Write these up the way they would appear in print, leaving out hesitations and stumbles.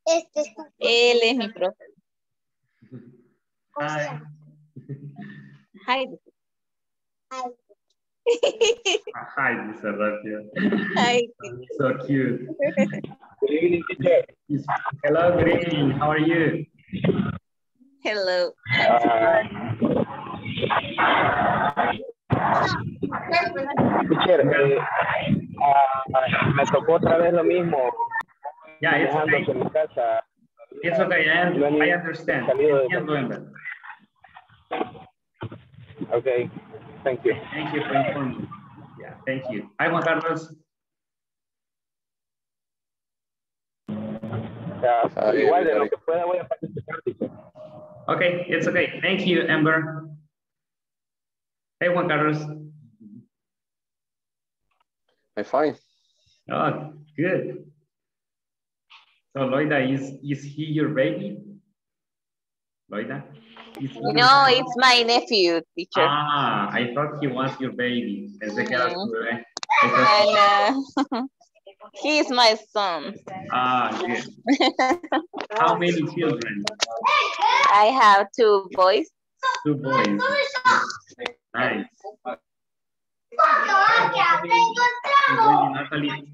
Él es mi profe. Hi. Hi. Hi, Mr. Rafia. Hi. So cute. Good evening, teacher. Hello, good evening. How are you? Hello. Teacher, me tocó otra vez lo mismo. Yeah, it's okay. En mi casa. It's okay. I understand. Entiendo, Ember. Okay, thank you. Thank you for informing. Yeah, thank you. Hi, Juan Carlos. Igual de lo que pueda voy a participar, teacher. Okay, it's okay. Thank you, Ember. Hey, Juan Carlos. I'm fine. Oh, good. So, Loida, is he your baby? Loida? No, it's my nephew, teacher. Ah, I thought he was your baby. Pensé que era tu bebé. And he's my son. Ah, good. How many children? I have 2 boys. 2 boys. Nice. Natalie.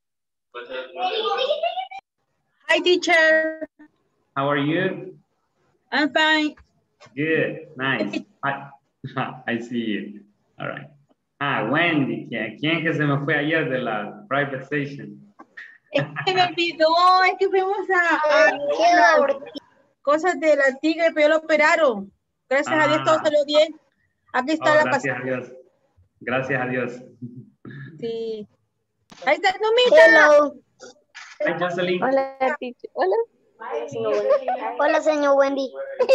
Hi, teacher. How are you? I'm fine. Good, nice. I see you. All right. Wendy, ¿quién que se me fue ayer de la private station? Es que me olvidó, es que fuimos a cosas de la tigre, pero ya lo operaron. Gracias a Dios todo salió bien. Aquí está la Gracias pasada. a Dios. Gracias a Dios. Sí. Ahí está, no me Hello. Hi, Jocelyn. Hola, teacher. Hola. Hola, señor Wendy.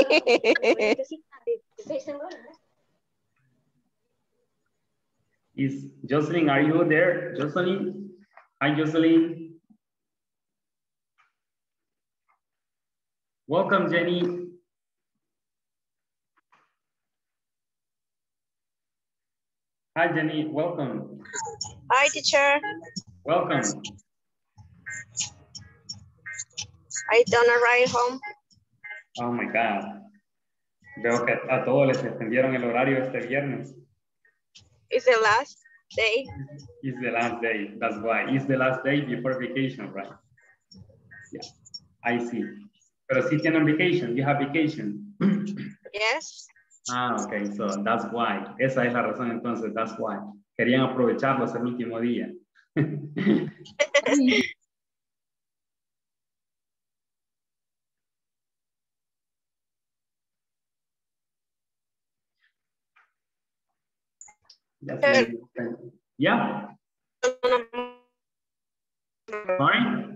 Is Jocelyn, are you there? Jocelyn? Hi, Jocelyn. Welcome, Jenny. Hi, Jenny. Welcome. Hi, teacher. Welcome. I don't arrive home. Oh, my God. Veo que a todos les extendieron el horario este viernes. It's the last day. It's the last day. That's why. It's the last day before vacation, right? Yeah, I see. Pero sí tienen vacation. You have vacation. Yes. Okay. So that's why. Esa es la razón entonces. That's why. Querían aprovecharlos el último día. Yeah. Sorry.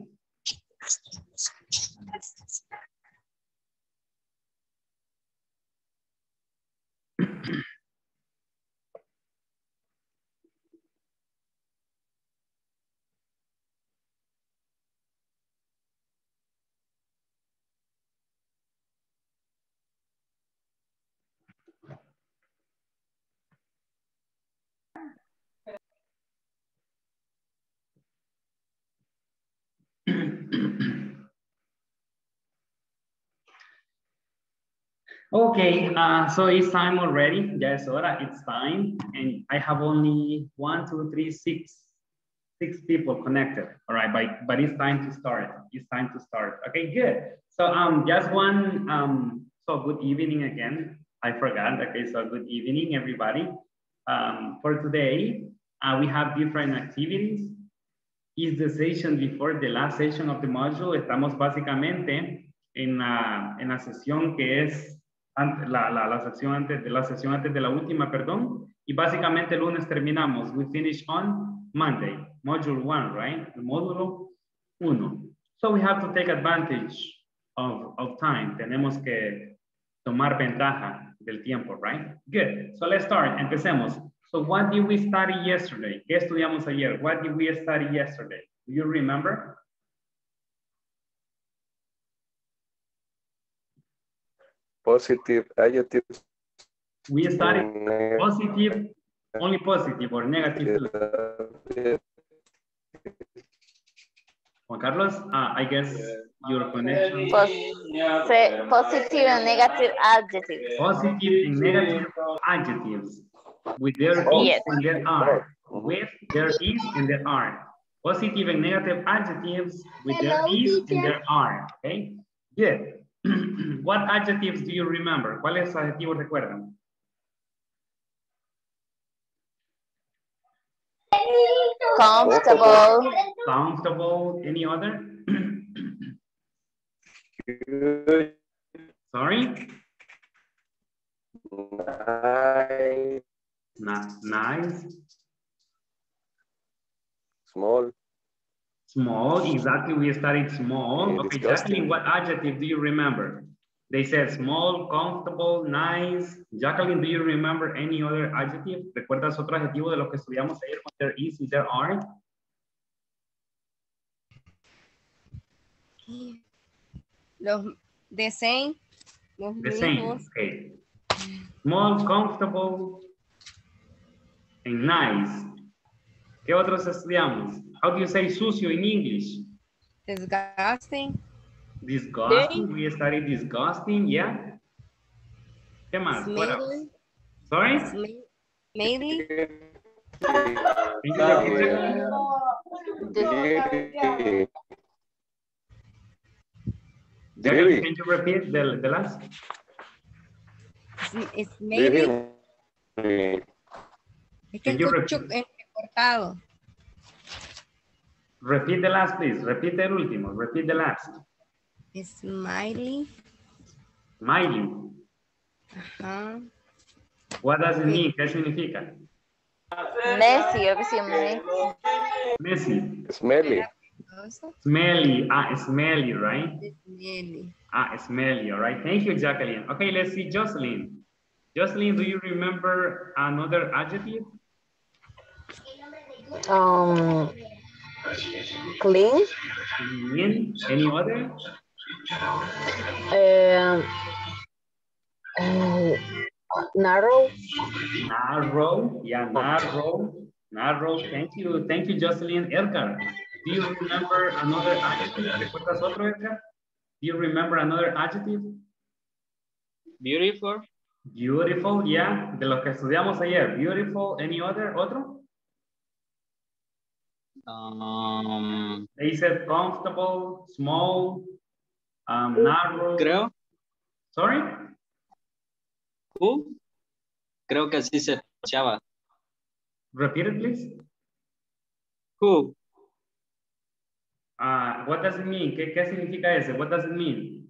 Okay, so it's time already. Ya es hora, it's time. And I have only 1, 2, 3, 6 people connected. All right, but it's time to start. It's time to start. Okay, good. So just one, so good evening again. I forgot. Okay, so good evening, everybody. For today, we have different activities. It's the session before the last session of the module. Estamos básicamente en la sesión que es la sesión antes de la última, perdón. Y básicamente el lunes terminamos. We finish on Monday, module 1, right? El módulo 1. So we have to take advantage of time. Tenemos que tomar ventaja del tiempo, right? Good. So let's start. Empecemos. So what did we study yesterday? ¿Qué estudiamos ayer? What did we study yesterday? Do you remember? Positive adjectives. We studied positive, only positive or negative too. Juan Carlos, I guess Your connection. Positive and negative adjectives. Positive and negative adjectives. With their is and their are. With their is and their are. Positive and negative adjectives with their is and their are. Okay? Good. What adjectives do you remember? ¿Cuáles adjetivos recuerdan? Comfortable. Comfortable. Any other? Good. Sorry? Nice. Nice. Small. Small, exactly. We studied small. Yeah, Okay, disgusting. Jacqueline, what adjective do you remember? They said small, comfortable, nice. Jacqueline, do you remember any other adjective? ¿Recuerdas otro adjetivo de lo que estudiamos ayer con there is y there are? Los the same. Los The same, mismos. okay. Small, comfortable, and nice. ¿Qué otros estudiamos? How do you say sucio in English? Disgusting. Disgusting, we studied disgusting, yeah. ¿Qué más? What else? Smelly. Sorry? Smelly. Can you repeat it? Jacqueline, can you repeat the last? Smelly. Es que Can you escucho cortado. Repeat the last, please. Repeat el último. Repeat the last. Smiley. Smiley. Ajá. What does it mean? ¿Qué significa? Messy, yo que sí, messy. Messy. Smelly. Smelly. Ah, smelly, right? Smelly. Ah, smelly. All right. Thank you, Jacqueline. Okay, let's see Jocelyn. Jocelyn, do you remember another adjective? Clean. Clean. Any other? Narrow. Narrow. Yeah, narrow. Narrow. Thank you. Thank you, Jocelyn. Edgar, do you remember another adjective? ¿Recuerdas otro, Edgar? Do you remember another adjective? Beautiful. Beautiful, yeah. De los que estudiamos ayer. Beautiful. Any other? ¿Otro? They said comfortable, small, narrow. Creo. Sorry? Who? Creo que así se pronunciaba. Repeat it, please. Who? What does it mean? ¿Qué significa ese? What does it mean?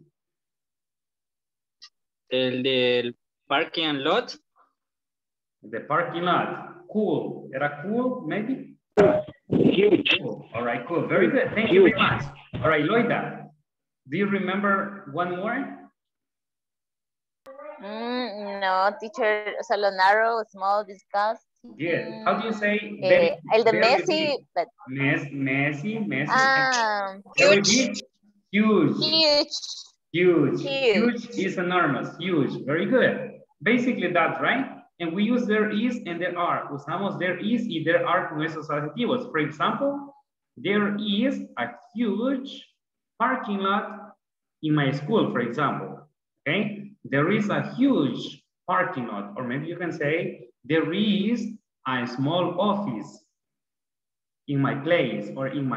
El del parking lot. The parking lot. Cool. ¿Era cool, maybe? Huge. Cool. All right, cool. Very good. Thank you very much. All right, Loida, do you remember one more? No, teacher, solo narrow, small, disgust. Good. How do you say? Very, El de very Messi. big? Messy. Huge. Big. Huge. Huge. Huge. Huge. Huge is enormous. Huge. Very good. Basically that's right. And we use there is and there are. Usamos there is y there are con esos adjetivos. For example, there is a huge parking lot in my school, for example. Okay? There is a huge parking lot. Or maybe you can say, there is a small office in my place or at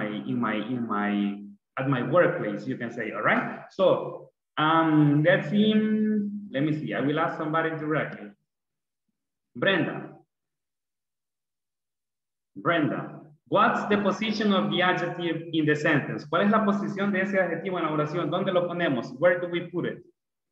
my workplace, you can say, all right? So let's see, let me see, I will ask somebody directly. Brenda, what's the position of the adjective in the sentence? ¿Cuál es la posición de ese adjetivo en la oración? ¿Dónde lo ponemos? Where do we put it?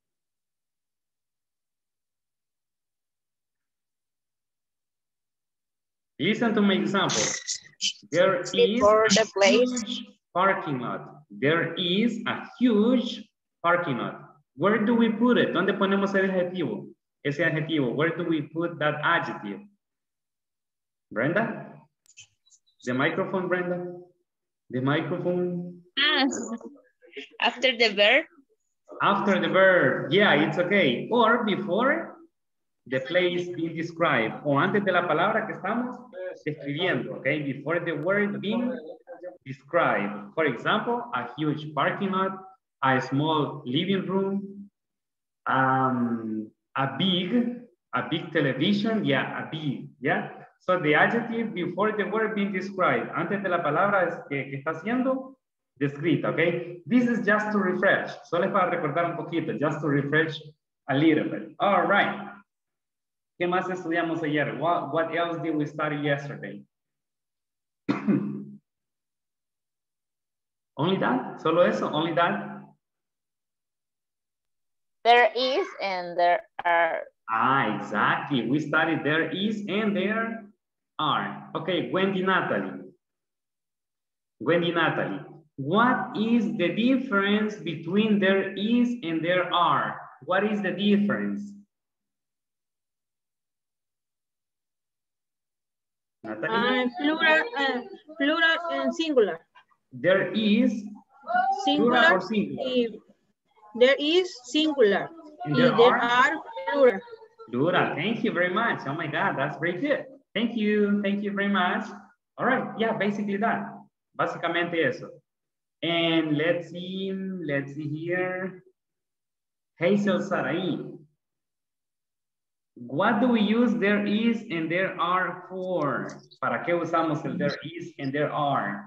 Listen to my example. There is a huge parking lot. There is a huge parking lot. Where do we put it? ¿Dónde ponemos el adjetivo? Ese adjetivo. Where do we put that adjective? Brenda? The microphone, Brenda? The microphone? After the verb? After the verb. Yeah, it's okay. Or before the place being described. O antes de la palabra que estamos describiendo, okay? Before the word being described. For example, a huge parking lot, a small living room, a big television, yeah, a big, yeah. So the adjective before the word being described, antes de la palabra que está siendo descrita, okay? This is just to refresh, solo es para recordar un poquito, just to refresh a little bit. All right. ¿Qué más estudiamos ayer? What else did we study yesterday? Only that? Solo eso? Only that? There is and there are. Ah, exactly. We studied there is and there are. Okay, Wendy Natalie. Wendy Natalie. What is the difference between there is and there are? What is the difference? Natalie? Plural and singular. There is Singular. plural or singular? There is singular. And there are plural. Plural, thank you very much. Oh my God, that's very good. Thank you very much. All right, yeah, basically that. Básicamente eso. And let's see here. Hazel Sarai. What do we use there is and there are for? ¿Para qué usamos el there is and there are?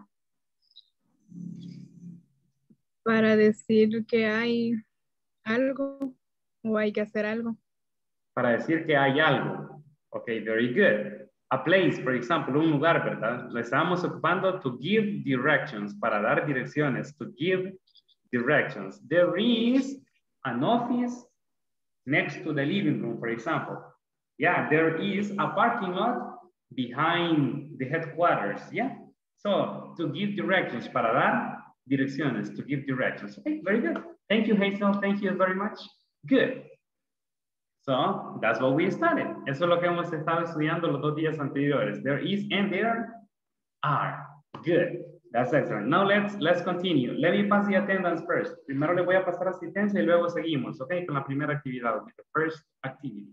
Para decir que hay algo o hay que hacer algo. Para decir que hay algo. Okay, very good. A place, for example, un lugar, ¿verdad? Lo estamos ocupando to give directions, para dar direcciones, to give directions. There is an office next to the living room, for example. Yeah, there is a parking lot behind the headquarters, yeah? So, to give directions, para dar direcciones, to give directions. Okay, very good. Thank you, Hazel. Thank you very much. Good. So, that's what we studied. Eso es lo que hemos estado estudiando los 2 días anteriores. There is and there are. Good. That's excellent. Now let's continue. Let me pass the attendance first. Primero le voy a pasar asistencia y luego seguimos, okay? Con la primera actividad, with the first activity.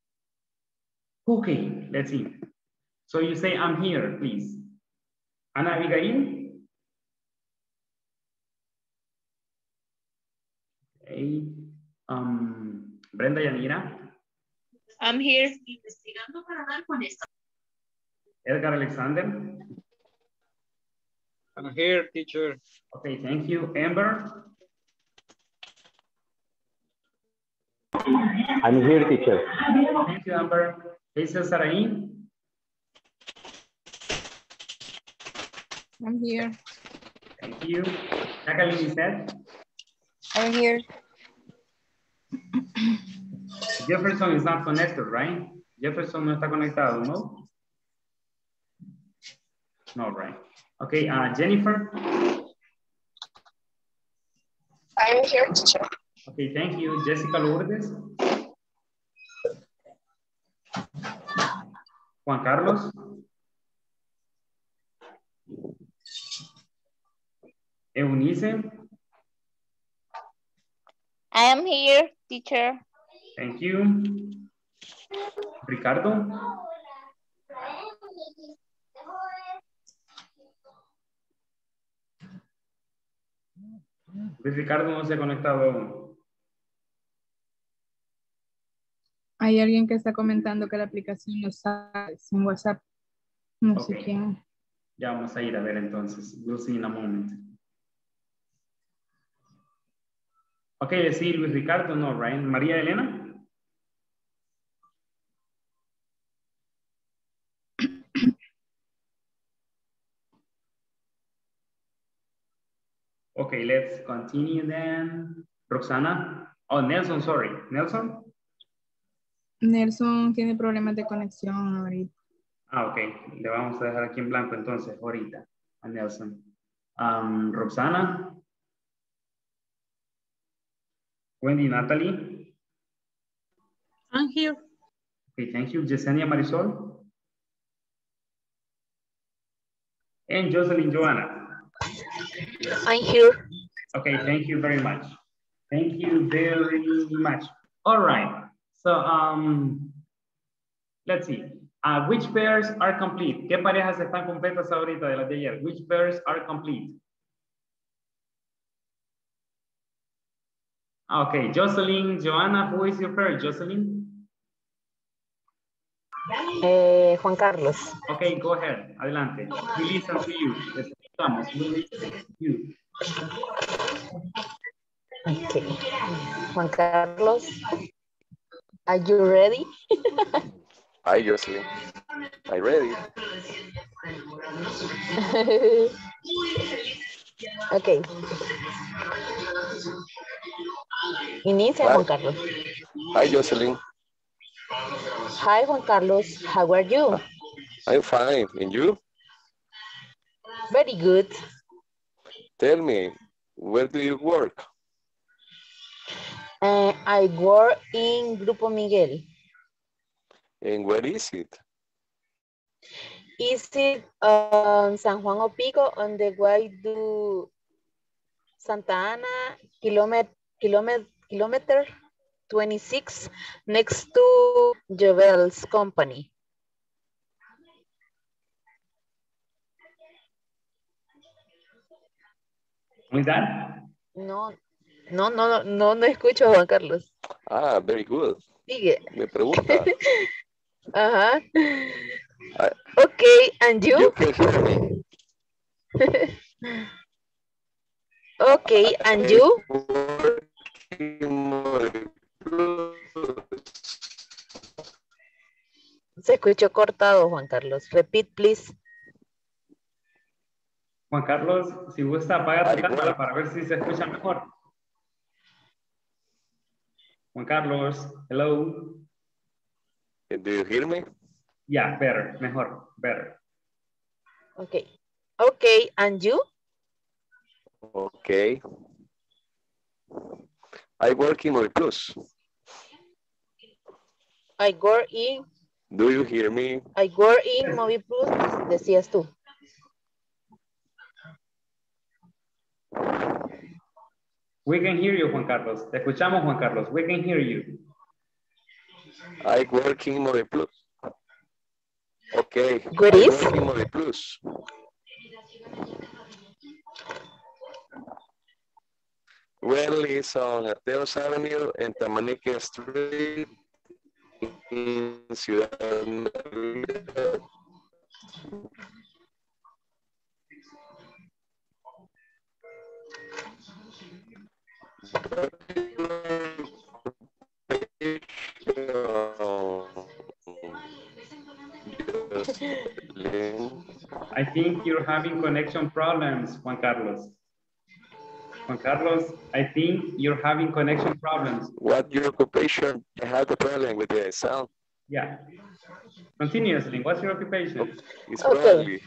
Okay, let's see. So you say, I'm here, please. Ana Abigail? Okay. Brenda Yanira? I'm here. Edgar Alexander? I'm here, teacher. Okay, thank you. Amber? I'm here, teacher. Thank you, Amber. Hazel Sarai? I'm here. Thank you. Jacqueline Lisette? I'm here. Jefferson is not connected, right? Jefferson no está conectado, ¿no? No, right. Okay, Jennifer? I'm here, teacher. Okay, thank you. Jessica Lourdes? Juan Carlos? Eunice? I am here, teacher. Thank you. Ricardo? Ricardo no se ha conectado aún. Hay alguien que está comentando que la aplicación no sale sin WhatsApp. No sé quién. Ya vamos a ir a ver entonces. We'll see in a moment. Okay, sí, Luis Ricardo, no, right? María Elena? Okay, let's continue then. Roxana? Oh, Nelson, sorry. Nelson? Nelson tiene problemas de conexión ahorita. Ah, ok. Le vamos a dejar aquí en blanco entonces, ahorita, a Nelson. Roxana? Wendy, Natalie? I'm here. Okay, thank you. Yesenia Marisol? And Jocelyn Joanna? I'm here. Okay, thank you very much. Thank you very much. All right. So, let's see. Which pairs are complete? ¿Qué parejas están completas ahorita de las de ayer? Which pairs are complete? Okay, Jocelyn, Joanna, who is your first? Jocelyn? Juan Carlos. Okay, go ahead. Adelante. We listen to you. Escuchamos. We listen to you. Okay. Juan Carlos, are you ready? Hi, Jocelyn. I'm ready. Okay. Inicia, Juan Carlos. Hi, Jocelyn. Hi, Juan Carlos. How are you? I'm fine. And you? Very good. Tell me, where do you work? I work in Grupo Miguel. And where is it? Is it San Juan Opico on the way to Santa Ana, kilometer 26, next to Jovel's company. With that? No escucho a Juan Carlos. Ah, very good. Sigue. Me pregunta. Ajá. Okay, and you? You can hear me. Okay, and you? Se escuchó cortado, Juan Carlos. Repeat, please. Juan Carlos, si gusta, apaga tu cámara para ver si se escucha mejor. Juan Carlos, hello. Do you hear me? Yeah, better, mejor, better. Okay. Okay, and you? Okay. I work in Movi Plus. I work in. Do you hear me? I work in Movi Plus, decías tú. We can hear you, Juan Carlos. Te escuchamos, Juan Carlos. We can hear you. I work in Movi Plus. Okay. What I is? work in Movi Plus. Well, it's on Ateos Avenue and Tamanique Street in Ciudad Mérida. I think you're having connection problems, Juan Carlos. Juan Carlos, I think you're having connection problems. What your occupation? I have a problem with the sound. Yeah. Continuously, what's your occupation? It's Okay. probably.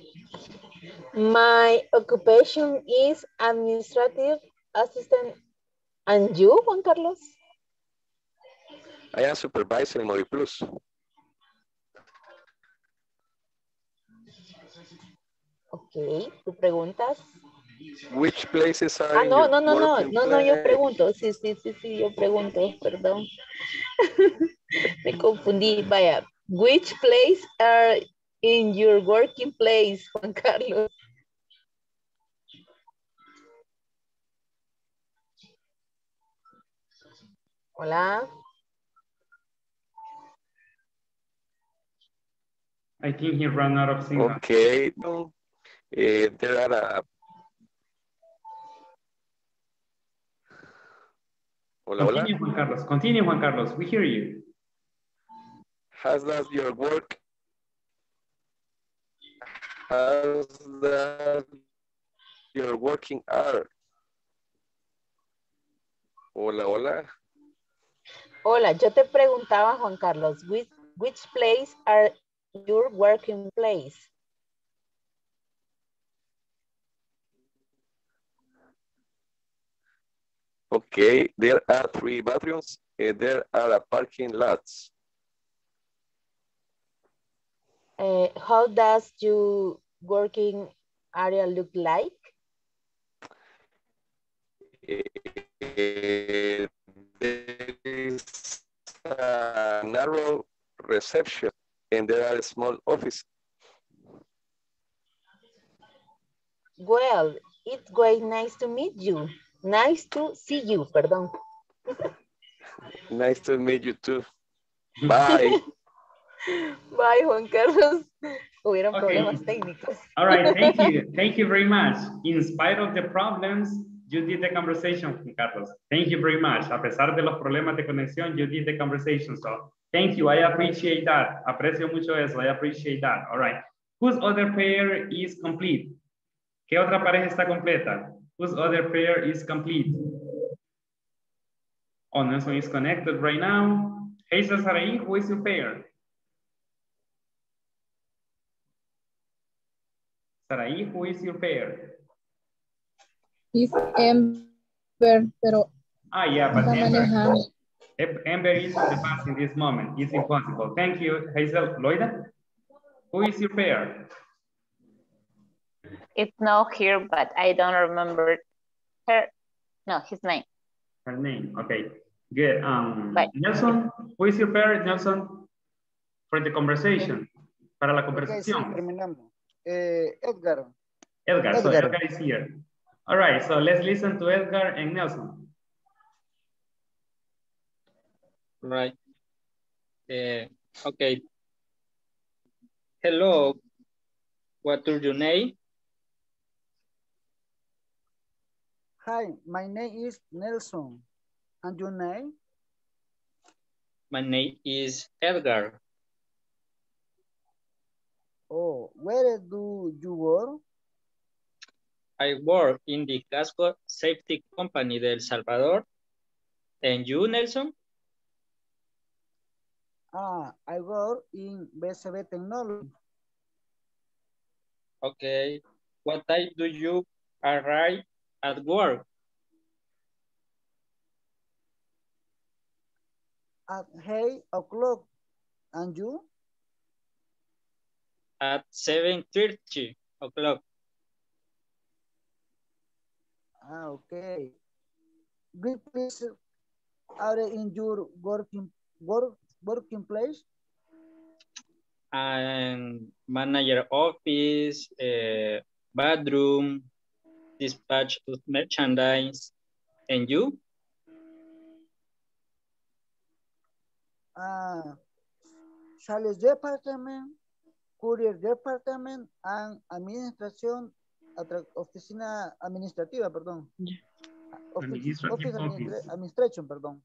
My occupation is administrative assistant. And you, Juan Carlos? I am supervisor in Movi Plus. Okay, ¿tú preguntas? Which places are No, in your working yo place? pregunto. Sí, yo pregunto, perdón. Me confundí, vaya. Which place are in your working place, Juan Carlos? Hola. I think he ran out of signal. Okay. No. There are Hola, hola. Continue, Juan Carlos. Continue, Juan Carlos. We hear you. Has that your work? Has that your working hour? Hola, hola. Hola, yo te preguntaba, Juan Carlos, which place are your working place? Okay, there are 3 bathrooms and there are parking lots. How does your working area look like? There is a narrow reception and there are small offices. Well, it's great nice to meet you. Nice to see you, perdón. Nice to meet you too. Bye. Bye, Juan Carlos. Hubieron Okay. problemas técnicos. All right, thank you. Thank you very much. In spite of the problems, you did the conversation, Juan Carlos. Thank you very much. A pesar de los problemas de conexión, you did the conversation. So thank you. I appreciate that. Aprecio mucho eso. I appreciate that. All right. Whose other pair is complete? ¿Qué otra pareja está completa? Whose other pair is complete? Oh, Nelson is connected right now. Hazel Sarai, who is your pair? Sarai, who is your pair? Es Ember, pero Yeah, but está manejando. Ember is on the bus in this moment. It's impossible. Thank you, Hazel. Loida, who is your pair? It's not here, but I don't remember her. No, his name. Her name. Okay, good. Bye. Nelson, who is your pair, Nelson? For the conversation. Para la Okay, conversación. sí, terminamos. Edgar. Edgar, so Edgar is here. All right, so let's listen to Edgar and Nelson. Right. Okay. Hello. What is your name? Hi, my name is Nelson. And your name? My name is Edgar. Oh, where do you work? I work in the Casco Safety Company de El Salvador. And you, Nelson? I work in BCB Technology. Okay. What time do you arrive at work? At 8 o'clock. And you? At 7:30 o'clock. Okay. Which places are in your working place? And manager office, bathroom, dispatch of merchandise. And you? Sales department, courier department, and administration, oficina administrativa, perdón. Administration, perdón.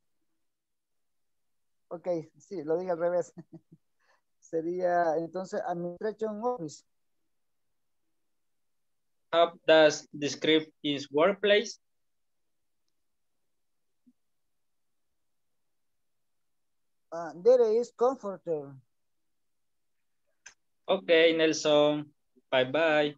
Ok, sí, lo dije al revés. Sería entonces administration office. How does describe his workplace? There is comfortable. Okay, Nelson. Bye-bye.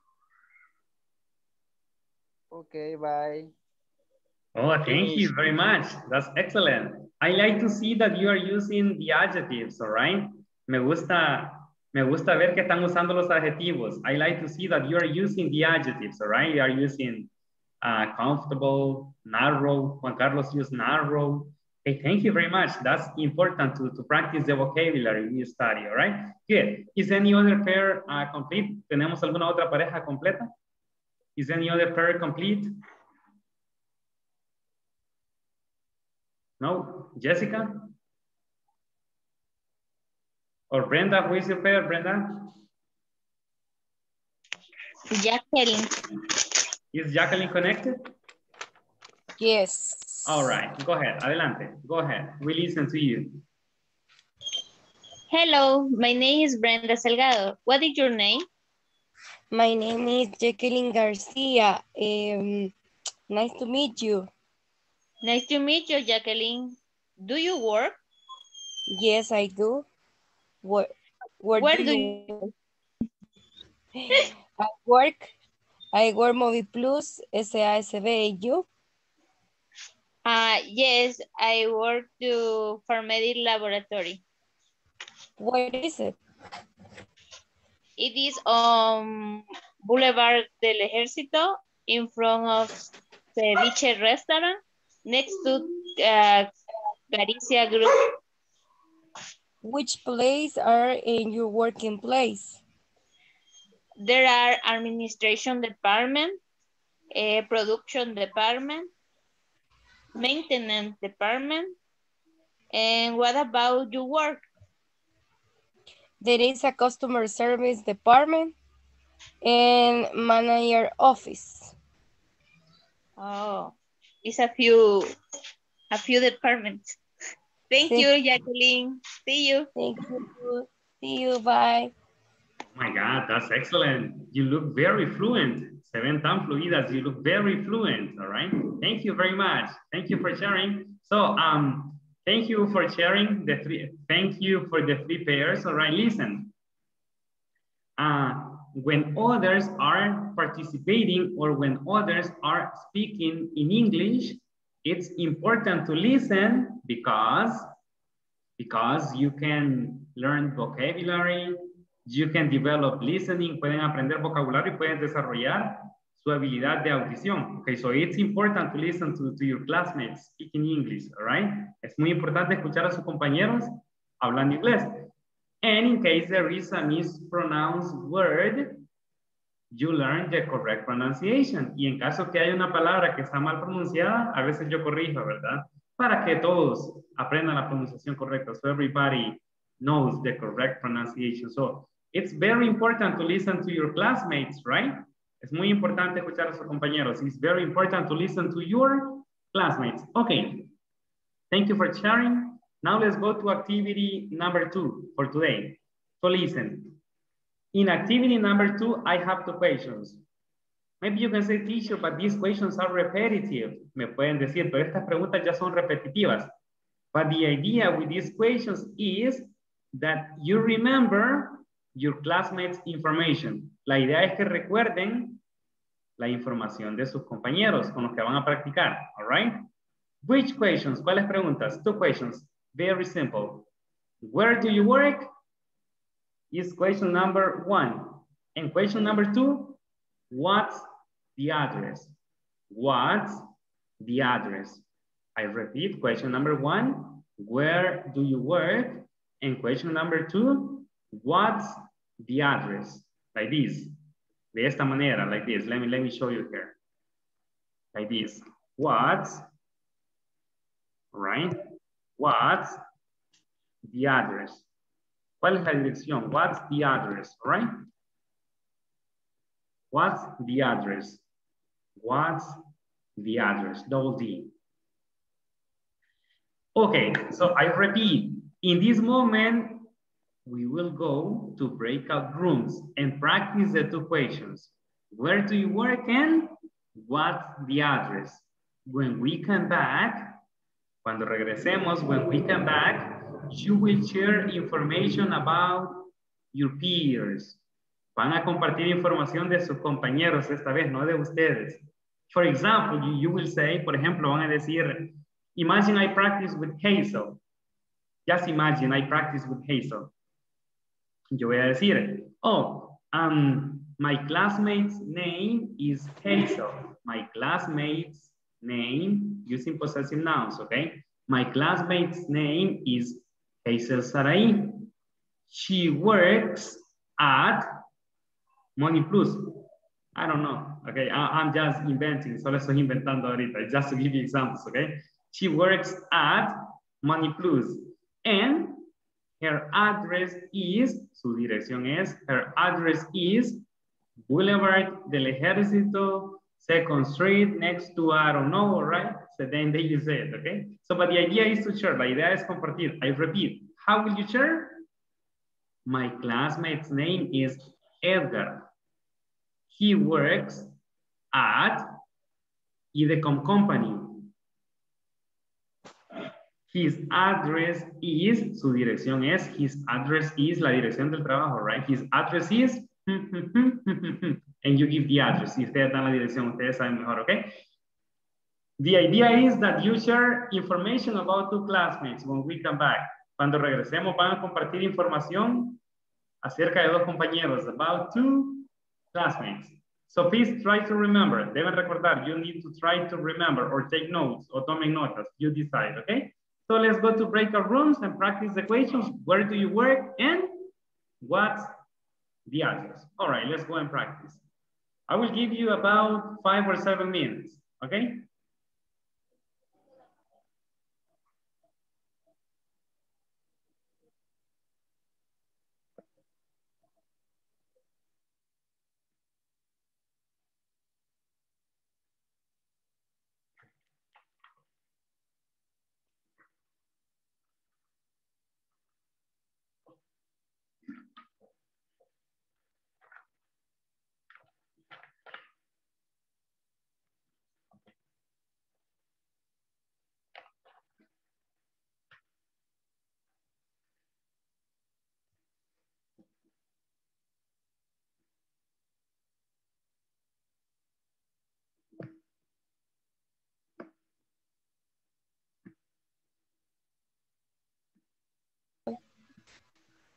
Okay, bye. Oh, thank you very much. That's excellent. I like to see that you are using the adjectives, all right? Me gusta ver que están usando los adjetivos. I like to see that you are using the adjectives, all right? You are using comfortable, narrow. Juan Carlos used narrow. Okay, thank you very much. That's important to practice the vocabulary you study, all right? Good. Is any other pair complete? ¿Tenemos alguna otra pareja completa? Is any other pair complete? No? Jessica? Or Brenda, who is your pair, Brenda? Jacqueline. Is Jacqueline connected? Yes. All right, go ahead, adelante, go ahead. We listen to you. Hello, my name is Brenda Salgado. What is your name? My name is Jacqueline Garcia. Nice to meet you. Nice to meet you, Jacqueline. Do you work? Yes, I do. Where do you I work Movie Plus, SASB, you? Yes, I work to Pharmedic Laboratory. Where is it? It is on Boulevard del Ejército in front of Ceviche Restaurant next to Garicia Group. Which place are in your working place? There are administration department, production department, maintenance department. And what about your work? There is a customer service department and manager office. Oh, it's a few departments. Thank you, Jacqueline. See you. Thank you. See you. Bye. Oh my God, that's excellent. You look very fluent. Se ven tan fluidas. You look very fluent. All right. Thank you very much. Thank you for sharing. So, thank you for sharing the three. Thank you for the three pairs. All right. Listen. When others are participating or when others are speaking in English, it's important to listen because you can learn vocabulary, you can develop listening, pueden aprender vocabulario y pueden desarrollar su habilidad de audición. Okay, so it's important to listen to your classmates speaking English, all right? Es muy importante escuchar a sus compañeros hablando inglés. And in case there is a mispronounced word, you learn the correct pronunciation. Y en caso que haya una palabra que está mal pronunciada, a veces yo corrijo, ¿verdad? Para que todos aprendan la pronunciación correcta. So everybody knows the correct pronunciation. So it's very important to listen to your classmates, right? Es muy importante escuchar a sus compañeros. It's very important to listen to your classmates. Okay. Thank you for sharing. Now let's go to activity number 2 for today. So listen. In activity number 2, I have 2 questions. Maybe you can say, teacher, but these questions are repetitive. Me pueden decir, pero estas preguntas ya son repetitivas. But the idea with these questions is that you remember your classmates' information. La idea es que recuerden la información de sus compañeros con los que van a practicar, all right? Which questions? ¿Cuáles preguntas? 2 questions. Very simple. Where do you work? Is question number 1. And question number 2, what's the address? What's the address? I repeat, question number 1, where do you work? And question number 2, what's the address? Like this. De esta manera, like this. Let me show you here. Like this. What's, right? What's the address? ¿Cuál es la dirección? What's the address, right? What's the address? What's the address? Double D. Okay, so I repeat, in this moment, we will go to breakout rooms and practice the 2 questions. Where do you work and what's the address? When we come back, cuando regresemos, when we come back, you will share information about your peers. Van a compartir información de sus compañeros esta vez, no de ustedes. For example, you will say, por ejemplo, van a decir, imagine I practice with Hazel. Just imagine I practice with Hazel. Yo voy a decir, my classmate's name is Hazel. My classmate's name, using possessive nouns, okay? My classmate's name is Hazel Sarai. She works at Money Plus. I don't know, okay? I'm just inventing, solo estoy inventando ahorita, just to give you examples, okay? She works at Money Plus. And her address is, su dirección es, her address is Boulevard del Ejército, 2nd Street, next to, I don't know, all right? So then they use it, okay? So, but the idea is to share. La idea es compartir. I repeat, how will you share? My classmate's name is Edgar. He works at Idecom Company. His address is, su dirección es, his address is, la dirección del trabajo, right? His address is, and you give the address. Si ustedes dan la dirección, ustedes saben mejor, okay? The idea is that you share information about 2 classmates when we come back. Cuando regresemos van a compartir información acerca de 2 compañeros, about 2 classmates. So please try to remember. Deben recordar, you need to try to remember or take notes or tomen notas. You decide, okay? So let's go to breakout rooms and practice the questions. Where do you work and what's the address? All right, let's go and practice. I will give you about 5 or 7 minutes, okay?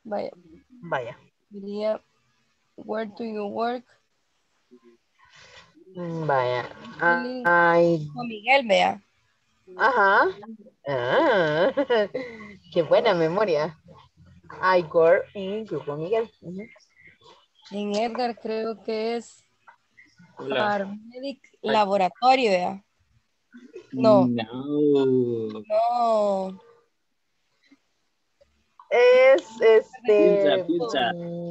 Vaya. Vaya. Diría, where do you work? Vaya. Juan Miguel, vea. Ajá. Ah, qué buena memoria. I work in Grupo Miguel. En Edgar creo que es Hola. Paramedic Laboratorio, vea. No. No. Es Pizza.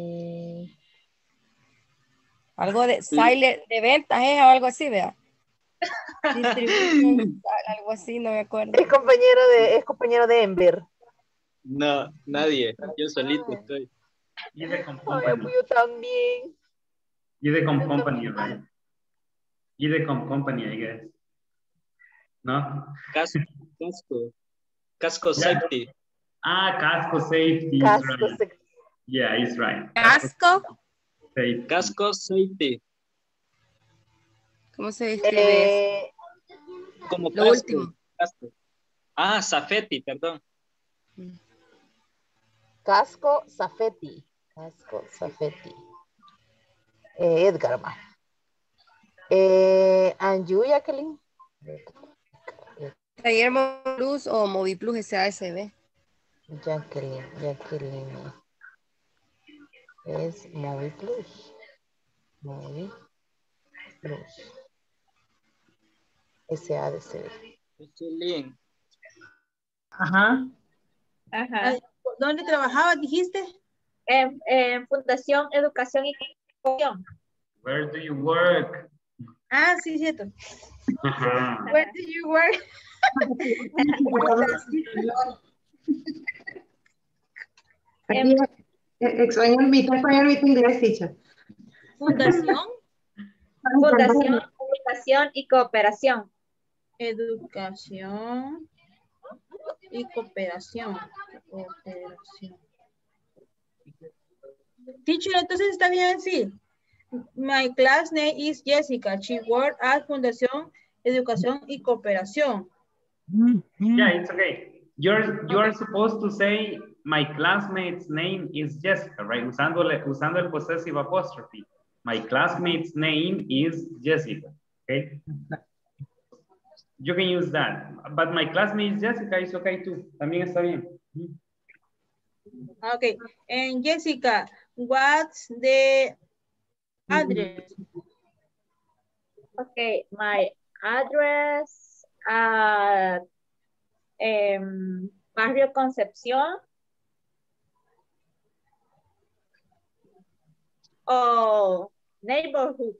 Algo de Silent, de ventas, o algo así, vea. Distribution, algo así, no me acuerdo. Es compañero de Ember. No, nadie. Yo solito estoy. Idecom Ay, Company. yo también. Idecom Company, right? Idecom Company, I guess. No? Casco safety. Ah, Casco Safety. Casco Right. safety. Yeah, he's right. Casco. Safety. Casco safety. ¿Cómo se escribe? Como Lo casco. último. Casco. Ah, safety, perdón. Casco Safety. Casco Safety. Edgar va. And you, Jacqueline? Taller Moviplus o Moviplus SASB. Jacqueline. Es Moviplus. Moviplus. SADCB. Link. Ajá. Ajá. ¿Dónde trabajabas, dijiste? En Fundación Educación y Comunicación. Where do you work? Ah, sí, cierto. Ajá. Where do you work? Extraño el inglés, teacher. Fundación. Fundación Educación y Cooperación. Educación y cooperación. Teacher, entonces está bien así. My class name is Jessica. She works at Fundación Educación y Cooperación. Yeah, it's okay. You're supposed to say my classmate's name is Jessica, right? Usando el possessive apostrophe. My classmate's name is Jessica, okay? You can use that, but my classmate is Jessica is okay too. También está bien. Okay, and Jessica, what's the address? Okay, my address at Barrio Concepción. Oh, neighborhood,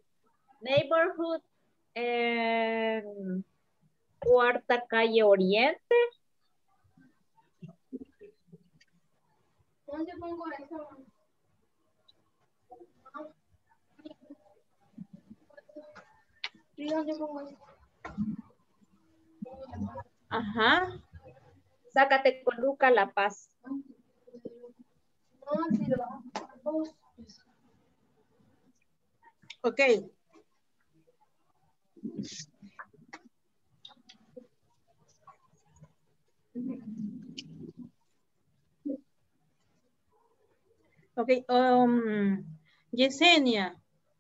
Cuarta Calle Oriente. ¿Dónde pongo eso? ¿Y dónde pongo eso? Ajá. Zacatecoluca, La Paz. Okay. Okay, Yesenia.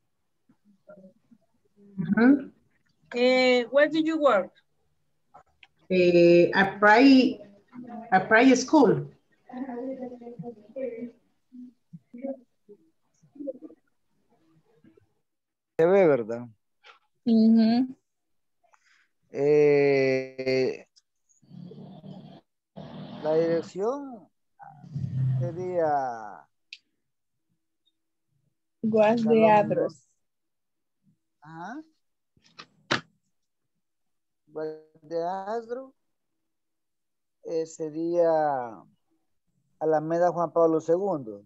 Where do you work? A private school. Se ve, ¿verdad? La dirección sería... What's the address? Ajá. What's the address? Sería Alameda Juan Pablo II.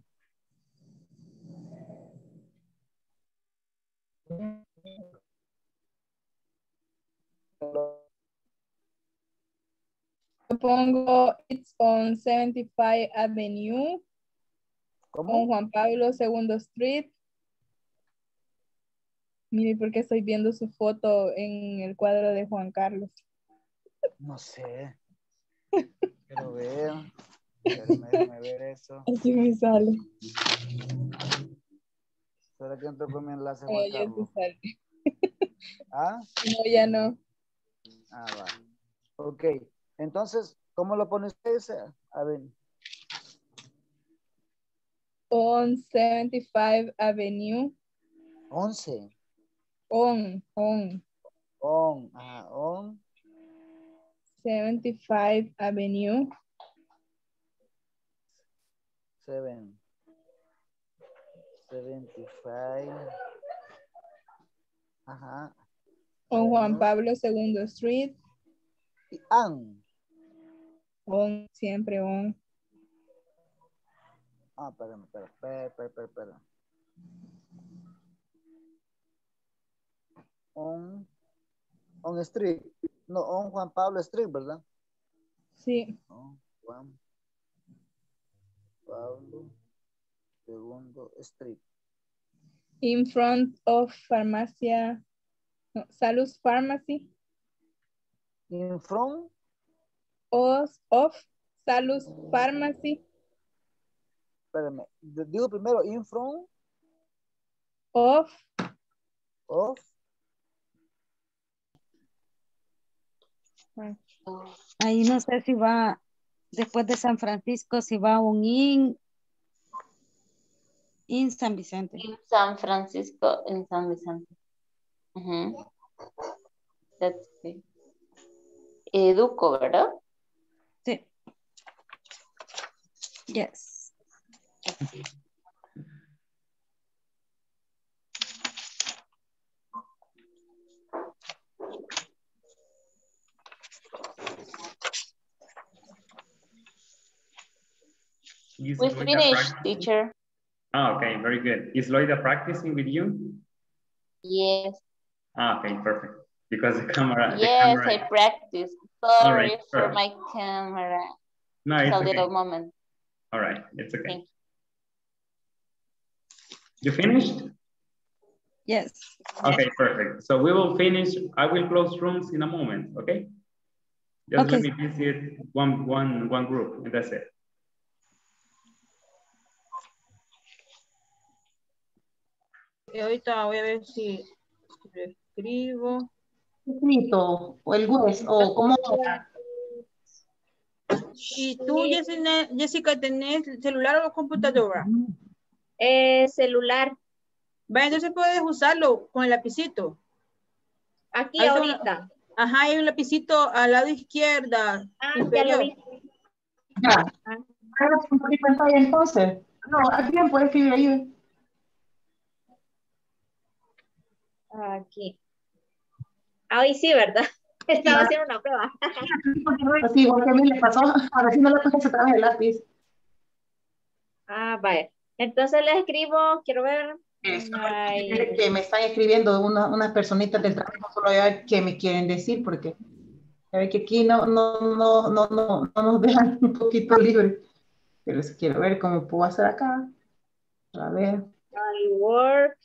Yo pongo it's on 75 Avenue. ¿Cómo? Con Juan Pablo II Street. Mire, porque estoy viendo su foto en el cuadro de Juan Carlos. No sé. Pero veo. Déjame ver eso. Así me sale. ¿Será que entró con mi enlace, No, Juan ya se Carlos? sale. ¿Ah? No, ya no. Ah, va. Ok. Entonces, ¿cómo lo pone usted? A ver. On 75 Avenue. 11. On. On. Ajá, on. 75 Avenue. 75. Ajá. On Juan Avenue. Pablo II Street. Y an. On, siempre on. Ah, espera. On Street. No, on Juan Pablo Street, ¿verdad? Sí. On Juan Pablo II Street. In front of Farmacia. No, Salus Pharmacy. In front Of Salus Pharmacy. Espérame. Digo primero, in front Of Ahí no sé si va, después de San Francisco, si va un in San Vicente. In San Francisco, in San Vicente. That's okay. Educo, ¿verdad? Sí. Yes. Is We Loida finished, practicing? teacher. Oh, okay, very good. Is Loida practicing with you? Yes. Okay, perfect. Because the camera. Yes, The I camera. practiced. All Sorry right, for perfect. my camera. No, Just it's a okay. little moment. All right, it's okay. Thank You finished? Yes. Okay, perfect. So we will finish. I will close rooms in a moment, okay? Just Okay. let me visit one group, and that's it. Y ahorita voy a ver si lo escribo. Escrito, o el juez, o cómo. ¿Y tú, Jessica, tenés celular o computadora? Celular. Vaya, entonces puedes usarlo con el lapicito. Aquí Ahí ahorita. Ajá, hay un lapicito al lado izquierda. Ah, inferior. ya lo vi. Ya. Ahora compartir pantalla entonces. No, alguien puede escribir ahí. Aquí. Ahí sí, ¿verdad? Estaba haciendo una prueba. Sí, porque a mí me pasó. Ahora sí no le puse atrás el lápiz. Ah, vaya. Entonces le escribo, quiero ver. Que me están escribiendo unas personitas del trabajo, solo a ver qué me quieren decir, porque a ver que aquí no nos dejan un poquito libre. Pero quiero ver cómo puedo hacer acá. A ver. I work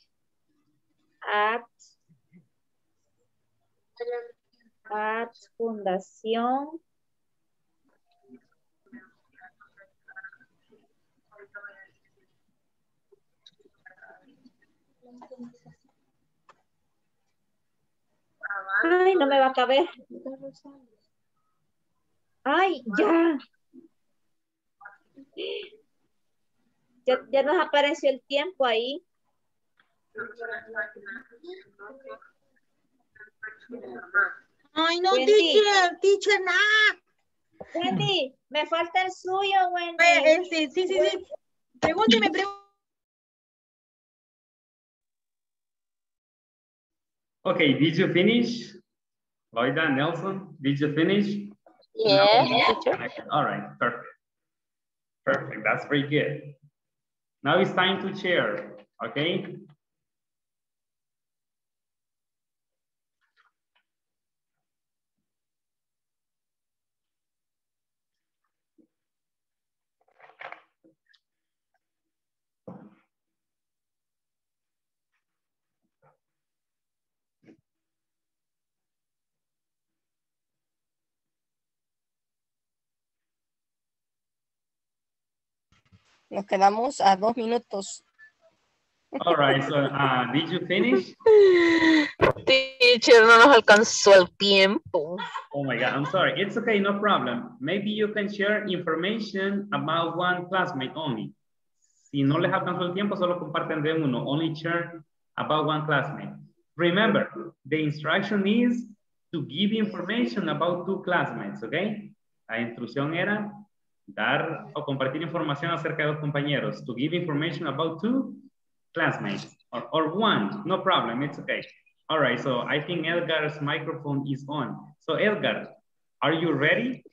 at Fundación Ay, no me va a caber. Ay, ya. Ya nos apareció el tiempo ahí. Ay, no, Wendy. teacher, no. Wendy, me falta el suyo, Wendy. Sí. Pregúnteme. Okay, did you finish? Loida, Nelson, did you finish? Yes, No. teacher. All right, perfect. Perfect, that's very good. Now it's time to share, okay? Nos quedamos a 2 minutos. All right, so did you finish? Teacher, no nos alcanzó el tiempo. Oh my God, I'm sorry. It's okay, no problem. Maybe you can share information about one classmate only. Si no les alcanzó el tiempo, solo comparten de uno. Only share about one classmate. Remember, the instruction is to give information about 2 classmates, okay? La instrucción era dar o compartir información acerca de 2 compañeros. To give information about 2 classmates or 1, no problem, it's okay. All right, so I think Edgar's microphone is on. So Edgar, are you ready?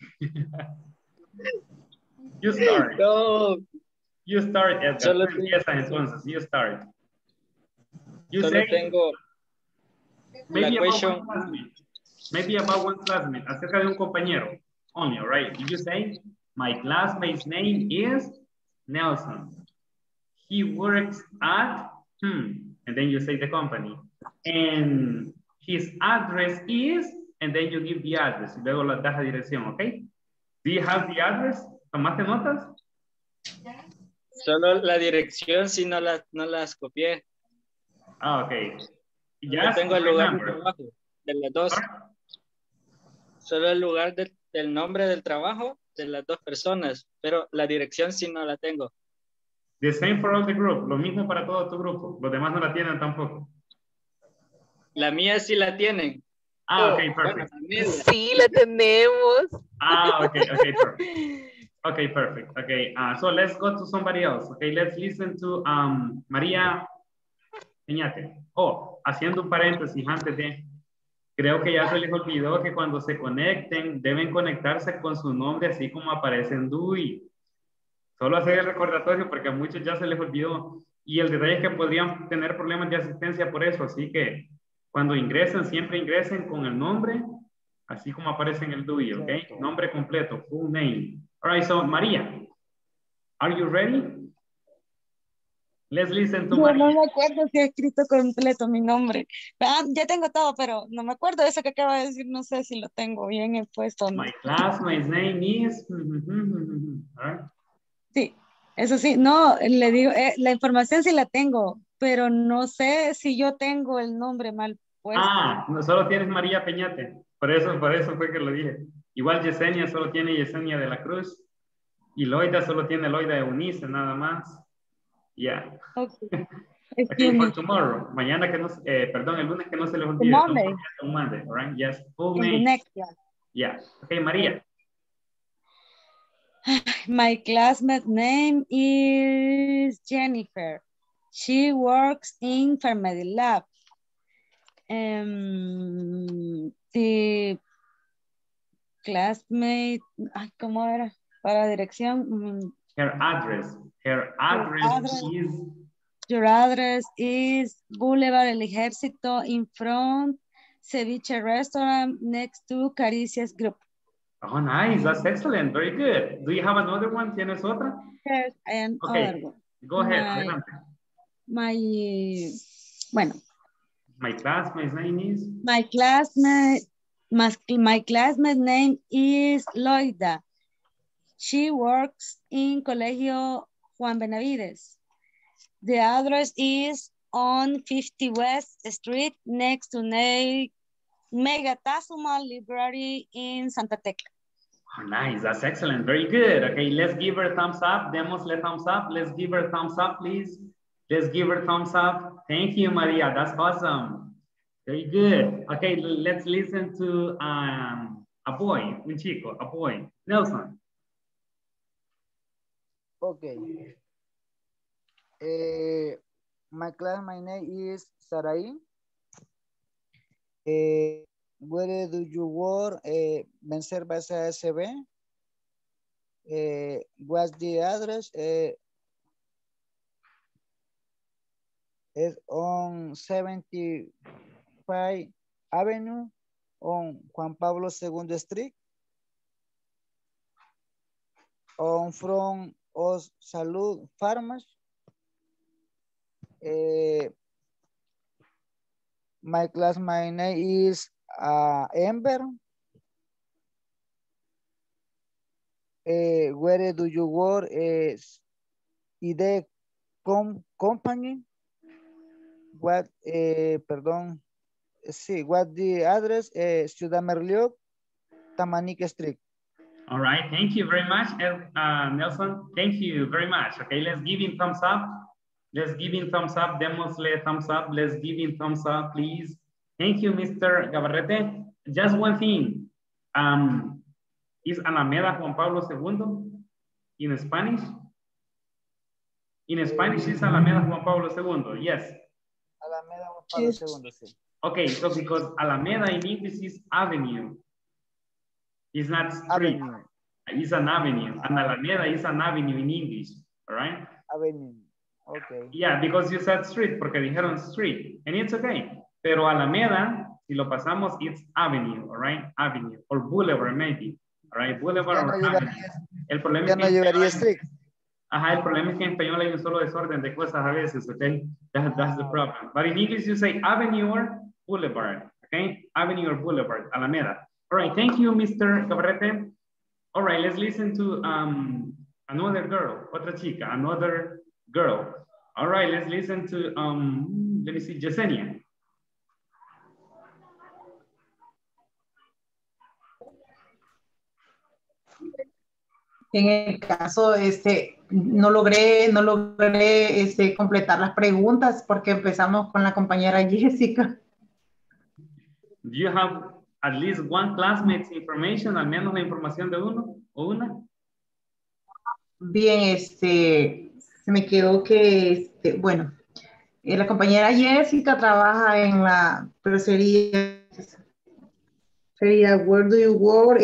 You start. No. You start, Edgar. Solo Empieza entonces, you start. You Solo say, tengo maybe la about question. one classmate. Maybe about one classmate, acerca de un compañero. Only, all right? You say, my classmate's name is Nelson. He works at, and then you say the company. And his address is, and then you give the address. Y luego das la dirección, okay? Do you have the address? ¿Tomaste notas? Solo la dirección, si no las copié. Ah, okay. Yo tengo el lugar de trabajo de las dos. Solo el lugar del nombre del trabajo de las 2 personas, pero la dirección sí no la tengo. The same for all the group. Lo mismo para todo tu grupo. Los demás no la tienen tampoco. La mía sí la tienen. Ah, okay, perfect. Sí, la tenemos. Ah, okay, perfect. Okay, perfect. Okay, so let's go to somebody else. Okay, let's listen to María Peñate. Oh, haciendo un paréntesis antes de... Creo que ya se les olvidó que cuando se conecten, deben conectarse con su nombre así como aparece en DUI. Solo hacer el recordatorio porque a muchos ya se les olvidó. Y el detalle es que podrían tener problemas de asistencia por eso. Así que cuando ingresen, siempre ingresen con el nombre, así como aparece en el DUI, ¿ok? Nombre completo, full name. All right, so María, are you ready? Let's listen to No, María. no me acuerdo si he escrito completo mi nombre. Ya tengo todo, pero no me acuerdo de eso que acaba de decir. No sé si lo tengo bien puesto o no. My classmate's name is... All right. Sí, eso sí. No, le digo, la información sí la tengo, pero no sé si yo tengo el nombre mal puesto. Ah, no, solo tienes María Peñate. Por eso fue que lo dije. Igual Yesenia solo tiene Yesenia de la Cruz. Y Loida solo tiene Loida Eunice, nada más. Yeah. Okay. Okay, for tomorrow. Mañana que no, perdón, el lunes que no se les olvide. Monday. On Monday, all right? Yes, full In the name. next one. Yeah. Okay, María. My classmate name is Jennifer. She works in Pharmacy Lab. The classmate, ¿cómo era? Para dirección. Her address is... Your address is Boulevard El Ejército in front Ceviche Restaurant next to Caricias Group. Oh, nice. That's excellent. Very good. Do you have another one? ¿Tienes otra? Yes, and Okay. other one. Go ahead. Adelante. My classmate's name is? My classmate name is Loida. She works in Colegio Juan Benavides. The address is on 50 West Street next to Megatasuma Library in Santa Tecla. Oh, nice. That's excellent. Very good. Okay, let's give her a thumbs up. Démosle thumbs up. Let's give her a thumbs up, please. Let's give her a thumbs up. Thank you, Maria. That's awesome. Very good. Okay, let's listen to a boy, un chico, a boy. Nelson. Okay. My name is Sarai. Where do you work? Vencer base ASB. What's the address? It's on 75 Avenue on Juan Pablo II Street. On from Os Salud Farmers. My name is Amber. Where do you work? ID company. What, perdón. Sí, what the address? Ciudad Merliot, Tamanique Street. All right, thank you very much, Nelson. Thank you very much. Okay, let's give him thumbs up. Let's give him thumbs up. Démosle thumbs up. Let's give him thumbs up, please. Thank you, Mr. Gabarrete. Just one thing. Is Alameda Juan Pablo II in Spanish? In Spanish is Alameda Juan Pablo II. Yes. Alameda Juan Pablo II, sí. Okay, so because Alameda in English is avenue. It's not street. Avenue. It's an avenue. And Alameda is an avenue in English. All right? Avenue. Okay. Yeah, because you said street, porque dijeron street. And it's okay. Pero Alameda, si lo pasamos, it's avenue, all right? Avenue. Or boulevard, maybe. All right? Boulevard or avenue. El problema es que llevaría street. Ajá, el problema es que en español hay un solo desorden de cosas a veces, okay? That's the problem. But in English, you say avenue or boulevard, okay? Avenue or boulevard, Alameda. All right, thank you, Mr. Cabarrete. All right, let's listen to another girl, otra chica, another girl. All right, let's listen to, let me see, Yesenia. En el caso, no logré completar las preguntas porque empezamos con la compañera Jessica. Do you have at least one classmate's information, al menos la información de uno o una? Bien, se me quedó que, bueno, la compañera Jessica trabaja en la, pero sería where do you work,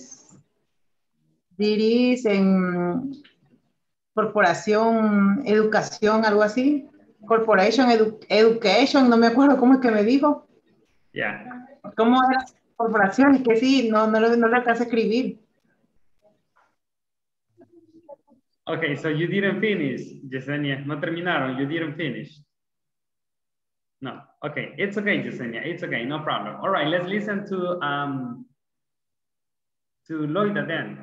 Diris en corporación, educación, algo así. Corporation, education, no me acuerdo cómo es que me dijo. Yeah. ¿Cómo era? Corporación, es que sí, no le alcancé a escribir. Okay, so you didn't finish, Yesenia. No terminaron, you didn't finish. No, okay, it's okay, Yesenia, it's okay, no problem. All right, let's listen to Loida then.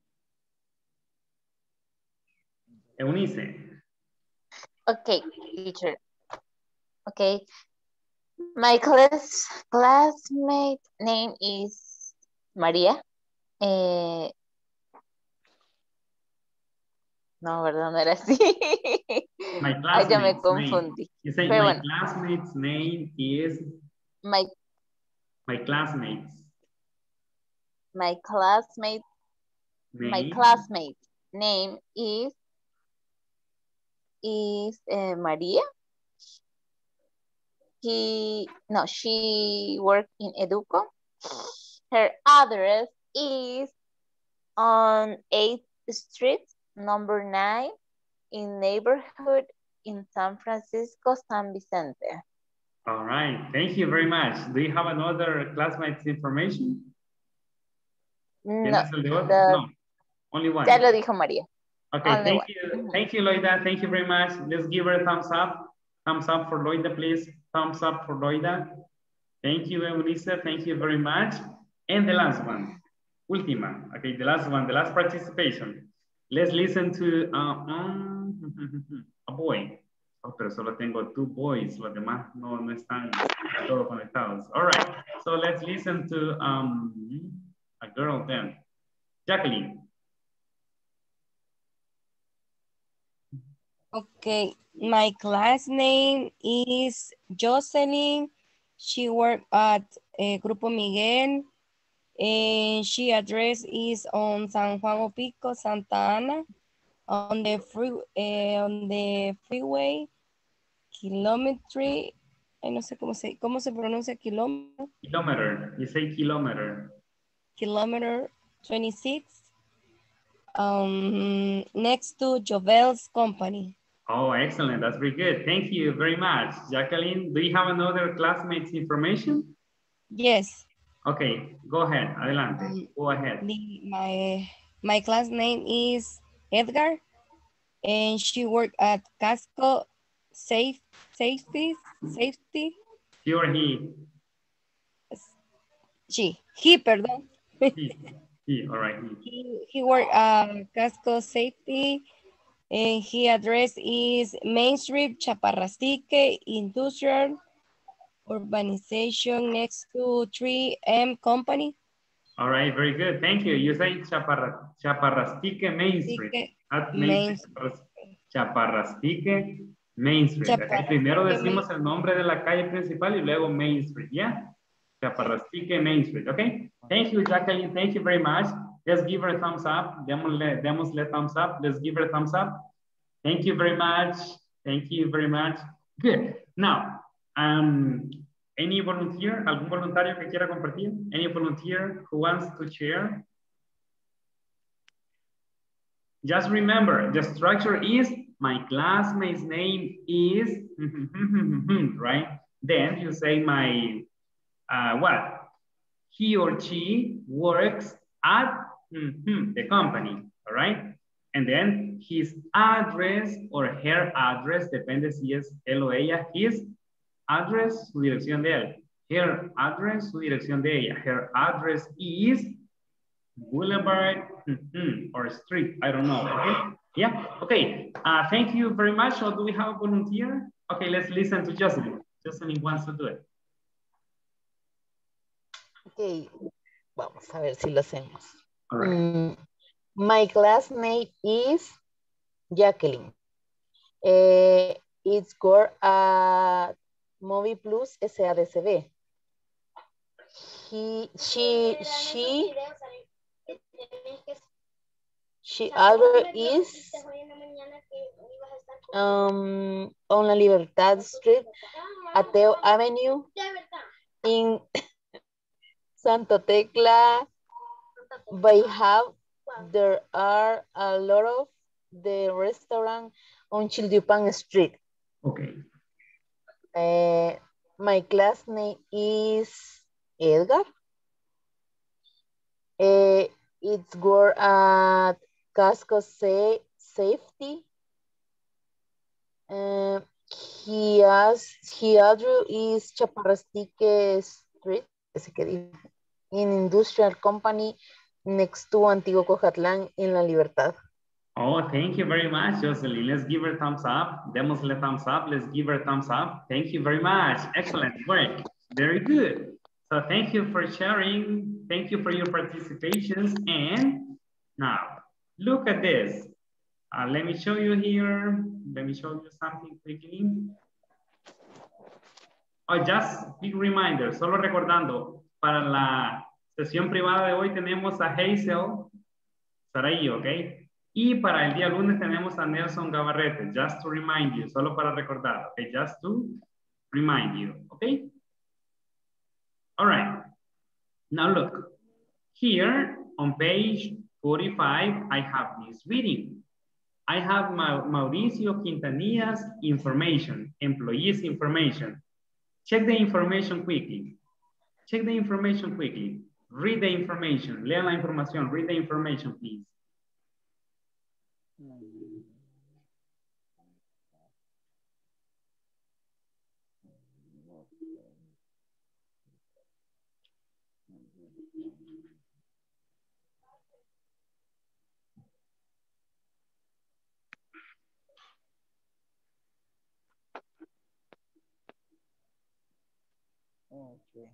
Eunice. Okay, teacher. Okay. My classmate name is María. No, ¿verdad? No era así. My Ay, ya me classmate's confundí. name. You say Pero my bueno. classmate's name is? My classmates. My classmate name is Maria. She worked in Educo. Her address is on 8th Street, number 9, in neighborhood in San Francisco, San Vicente. All right, thank you very much. Do you have another classmate's information? No, no, only one. Ya lo dijo María. Okay, only thank one. you. Thank you, Loida. Thank you very much. Let's give her a thumbs up. Thumbs up for Loida, please. Thumbs up for Loida. Thank you, Eunice. Thank you very much. And the last one, última. Okay, the last one, the last participation. Let's listen to a boy. Oh, pero solo tengo 2 boys. Los demás no están todos conectados. All right, so let's listen to a girl then. Jacqueline. Okay, my class name is Jocelyn. She worked at Grupo Miguel. And she address is on San Juan Opico, Santa Ana, on the freeway, kilometry. No sé cómo se pronuncia kilómetro. Kilometer, you say kilometer. Kilometer 26. Next to Jovel's company. Oh, excellent. That's very good. Thank you very much. Jacqueline, do you have another classmate's information? Yes. Okay, go ahead. Adelante. Go ahead. My class name is Edgar, and she worked at Casco Safety. She or he? He, perdón. He, all right. He worked at Casco Safety And his address is Main Street, Chaparrastique, Industrial Urbanization next to 3M Company. All right, very good. Thank you. You say Chaparrastique Main Street. At Main Street. Chaparrastique Main Street. Okay, primero decimos el nombre de la calle principal y luego Main Street, ¿ya? Chaparrastique Main Street, okay? Thank you, Jacqueline. Thank you very much. Let's give her a thumbs up. Démosle thumbs up. Let's give her a thumbs up. Thank you very much. Thank you very much. Good. Now, any volunteer? ¿Algún voluntario que quiera compartir? Any volunteer who wants to share? Just remember, the structure is my classmate's name is, right? Then you say my, what? He or she works at the company, all right? And then his address or her address, depende si es él o ella, his address, su dirección de él. Her address, su dirección de ella. Her address is Boulevard or street, I don't know, okay? Yeah, okay. Thank you very much. So do we have a volunteer? Okay, let's listen to Jocelyn. Jocelyn wants to do it. Okay, vamos a ver si lo hacemos. All right. My class name is Jacqueline. It's girl at Movie Plus SADCB. She address is on La Libertad Street, Ateo Avenue, in Santa Tecla. By how there are a lot of the restaurant on Childupan Street. Okay. My class name is Edgar. It's work at Casco Safety. He address is Chaparrastique Street, ese que dice, in Industrial Company next to Antiguo Cojatlán in La Libertad. Oh, thank you very much, Jocelyn. Let's give her a thumbs up. Démosle thumbs up. Let's give her a thumbs up. Thank you very much. Excellent work. Very good. So thank you for sharing. Thank you for your participations. And now, look at this. Let me show you here. Let me show you something quickly. Oh, just big reminder, solo recordando, para la sesión privada de hoy tenemos a Hazel Sarai, ¿ok? Y para el día lunes tenemos a Nelson Gabarrete, just to remind you, solo para recordar, ¿ok? Just to remind you, ¿ok? All right. Now look, here on page 45, I have this reading. I have Mauricio Quintanilla's information, employees information. Check the information quickly. Check the information quickly. Read the information. Lea la información. Read the information, please. Okay.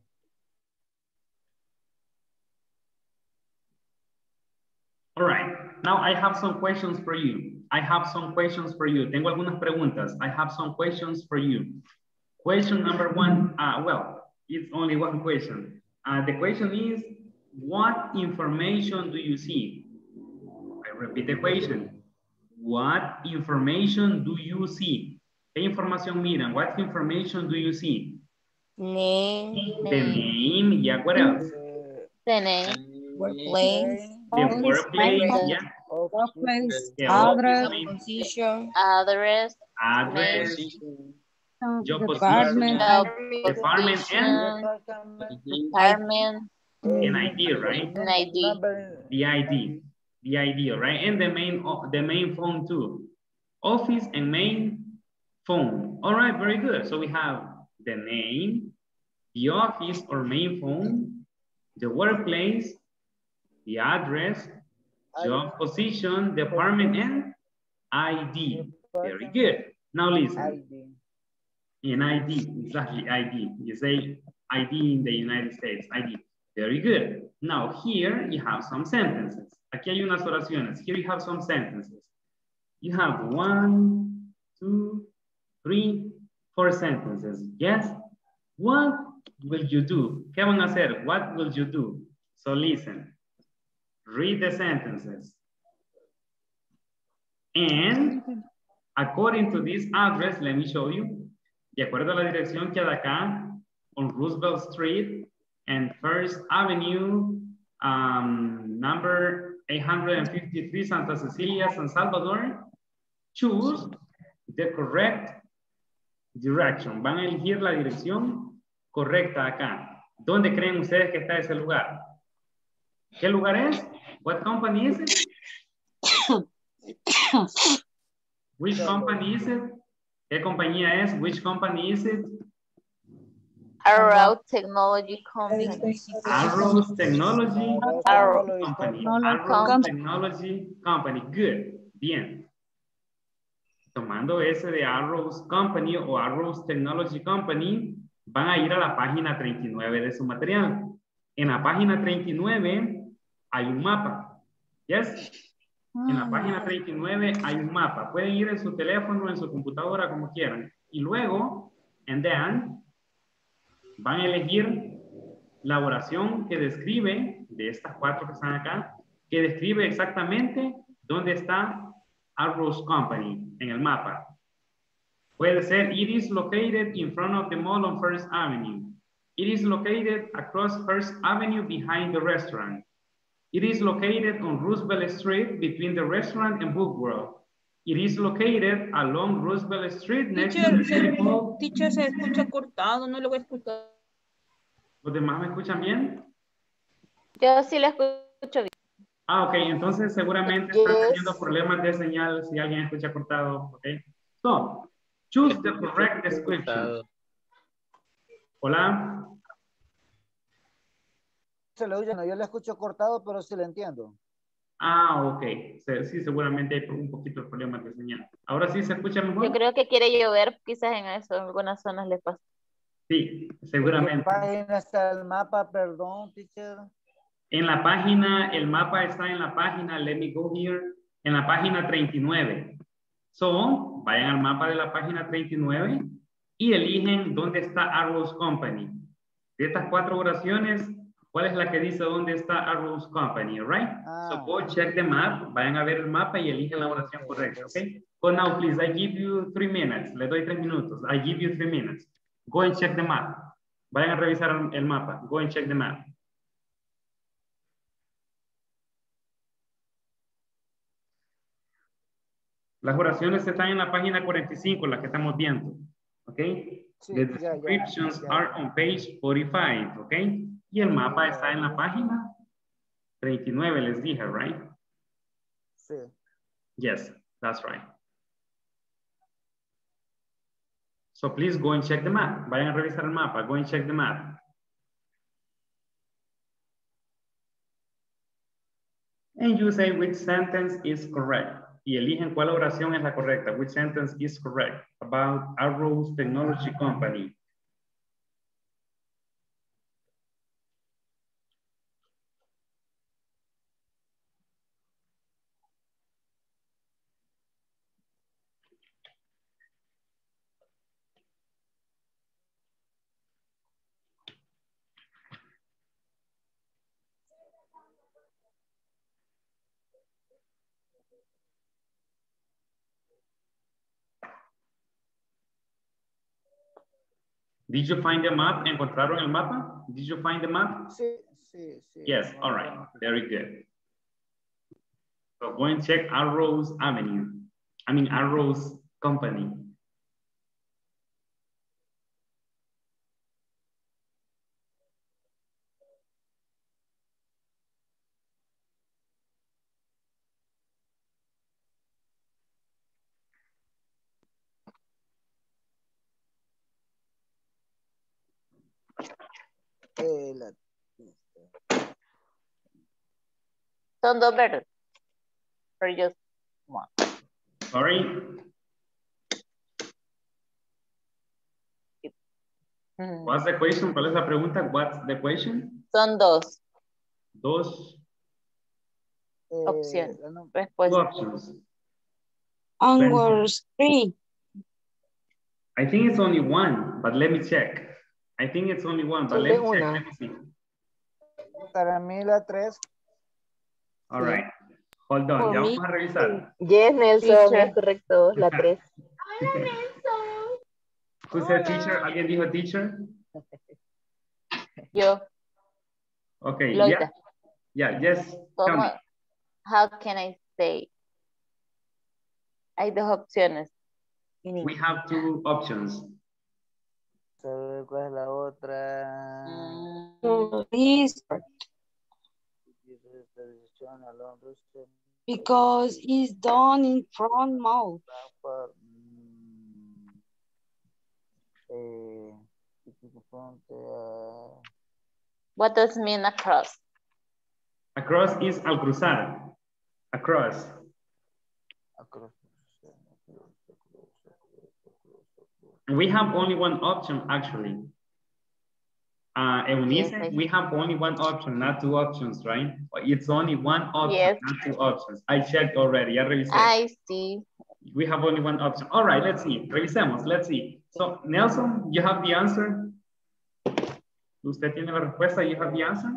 All right. Now I have some questions for you. I have some questions for you. Tengo algunas preguntas. I have some questions for you. Question number one. Well, it's only one question. The question is, what information do you see? I repeat the question. What information do you see? ¿Qué información miran? What information do you see? Name. The name, yeah, what else? The name. Workplace. The workplace, yeah. Workplace. The Address. office, Position. Address. address, job Department. position, department, and Department. an ID, right? An ID. The ID, right? And the main phone too. Office and main phone. All right, very good. So we have the name, the office or main phone, the workplace, the address, job position, department, and ID. Very good. Now listen. ID. In ID, exactly, ID. You say ID in the United States, ID. Very good. Now here you have some sentences. Aquí hay unas oraciones. Here you have some sentences. You have 1, 2, 3, 4 sentences. Yes? What will you do? ¿Qué van a hacer? What will you do? So listen. Read the sentences. And according to this address, let me show you. De acuerdo a la dirección que hay acá, on Roosevelt Street and First Avenue, number 853, Santa Cecilia, San Salvador, choose the correct direction. Van a elegir la dirección correcta acá. ¿Dónde creen ustedes que está ese lugar? ¿Qué lugar es? What company is it? Which company is it? ¿Qué compañía es? Which company is it? Arrow Technology Company. Arrow Technology Company. Arrow Technology Company. Good. Bien. Tomando ese de Arrows Company o Arrows Technology Company, van a ir a la página 39 de su material. En la página 39 hay un mapa. Yes? En la página 39 hay un mapa. Pueden ir en su teléfono, en su computadora, como quieran. Y luego, and then, van a elegir la oración que describe, de estas 4 que están acá, que describe exactamente dónde está Arrows Company en el mapa. Puede ser, it is located in front of the mall on First Avenue. It is located across First Avenue behind the restaurant. It is located on Roosevelt Street between the restaurant and Book World. It is located along Roosevelt Street next to the City Hall. Teacher, se escucha cortado, no lo voy a escuchar. ¿Los demás me escuchan bien? Yo sí la escucho bien. Ah, ok. Entonces seguramente están teniendo problemas de señal si alguien escucha cortado. Ok. So, choose the correct description. Hola. Se lo oye, no, yo le escucho cortado, pero sí le entiendo. Ah, ok. Sí, seguramente hay un poquito de problemas de señal. ¿Ahora sí se escucha mejor? Yo creo que quiere llover, quizás en eso, en algunas zonas le pasa. Sí, seguramente. ¿En qué página está el mapa? Perdón, teacher. En la página, el mapa está en la página, let me go here, en la página 39. So, vayan al mapa de la página 39 y eligen dónde está Arrows Company. De estas 4 oraciones, ¿cuál es la que dice dónde está Arrows Company, right? So go check the map, vayan a ver el mapa y eligen la oración correcta, ¿ok? So now please, I give you 3 minutes. Le doy 3 minutos. I give you 3 minutes. Go and check the map. Vayan a revisar el mapa. Go and check the map. Las oraciones están en la página 45, las que estamos viendo, ¿ok? Sí, The descriptions are on page 45, ¿ok? Y el mapa está en la página 39, les dije, right? Sí. Yes, that's right. So please go and check the map. Vayan a revisar el mapa. Go and check the map. And you say which sentence is correct. Y eligen cuál oración es la correcta. Which sentence is correct about Arrows Technology Company. Did you find the map? ¿Encontraron el mapa? Did you find the map? Sí, sí, sí. Yes, all right, very good. So go and check Arrows Avenue. I mean, Arrows Company. Son 2 verdes. Or just 1. Sorry. What's the question? ¿Cuál es la pregunta? What's the question? Son dos Dos. opciones. Two Respuesta. options. Onwards 3. I think it's only one, but let me check. I think it's only one, but let me check. Let me see. Para mí la 3. All right. Hold on, ya vamos a revisar. Yes, Nelson, es correcto, la 3. Who said teacher? ¿Alguien dijo teacher? Yo. Okay, Loida. yeah, yes. Tell me. How can I say? Hay dos opciones. We have two options. ¿Sabe cuál es la otra? Because it's done in front mouth. What does mean across? Across is al cruzar. Across. We have only one option, actually. Eunice, Yes, we have only one option, not two options, right? It's only one option, not two options. I checked already, ya revisé. I see. We have only one option. All right, let's see. Revisemos, let's see. So, Nelson, you have the answer? ¿Usted tiene la respuesta? You have the answer?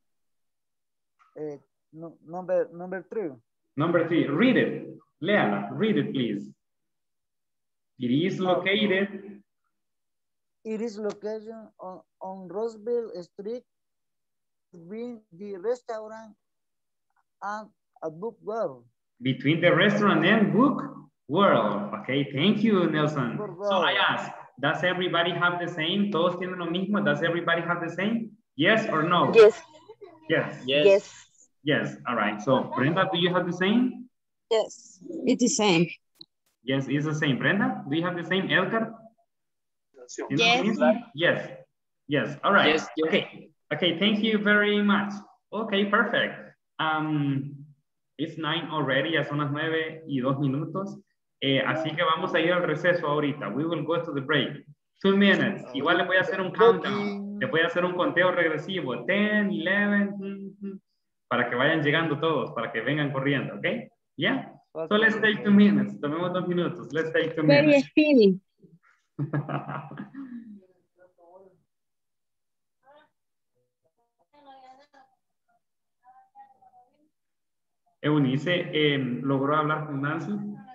Number 3. Number 3, read it. Léala, read it, please. It is located. It is located on Roseville Street between the restaurant and a book world. Between the restaurant and book world. Okay, thank you, Nelson. So I ask, does everybody have the same? ¿Todos tienen lo mismo? Does everybody have the same? Yes or no? Yes. Yes. Yes. Yes, all right. So Brenda, do you have the same? Yes, it's the same. Yes, it's the same. Brenda, do you have the same? Edgar? Yes. Yes. Yes. All right. Yes, yes. Okay. Okay. Thank you very much. Okay. Perfect. It's 9 already. Ya son las 9:02. Así que vamos a ir al receso ahorita. We will go to the break. 2 minutes. Igual le voy a hacer un countdown. Le voy a hacer un conteo regresivo. 10, 11. Para que vayan llegando todos. Para que vengan corriendo. ¿Ok? Yeah. So let's take 2 minutes. Tomemos 2 minutos. Let's take 2 Very minutes. speedy. Eunice, ¿logró hablar con Nancy?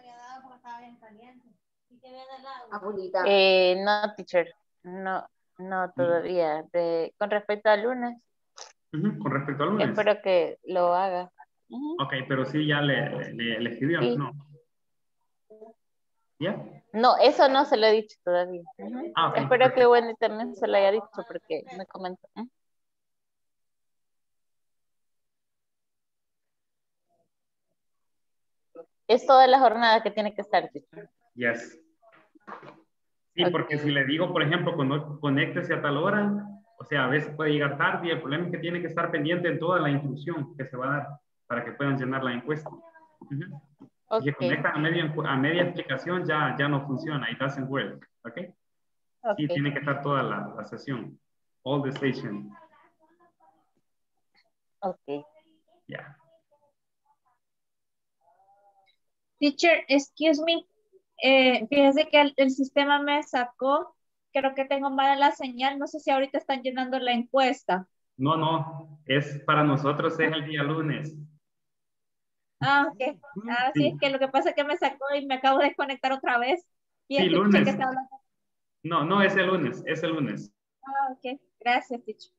No, teacher. No, todavía. Con respecto al lunes. Con respecto al lunes. Espero que lo haga. Ok, pero sí ya le escribió, Sí. ¿no? ¿Ya? No, eso no se lo he dicho todavía. Ok, Espero que Wendy también se lo haya dicho porque me comentó. Es toda la jornada que tiene que estar, teacher. Yes. Sí, porque si le digo, por ejemplo, conéctese a tal hora, o sea, a veces puede llegar tarde y el problema es que tiene que estar pendiente en toda la instrucción que se va a dar para que puedan llenar la encuesta. Si se conectan a media explicación ya no funciona, it doesn't work, ¿ok? Sí, tiene que estar toda la sesión, all the session. Ok. Yeah. Teacher, excuse me. Fíjese que el sistema me sacó. Creo que tengo mala la señal. No sé si ahorita están llenando la encuesta. No, es para nosotros es el día lunes. Ah, ok. Ah, sí, es que lo que pasa es que me sacó y me acabo de desconectar otra vez. Y Sí, escuché lunes. que está hablando. No, es el lunes, es el lunes. Ah, ok. Gracias, teacher.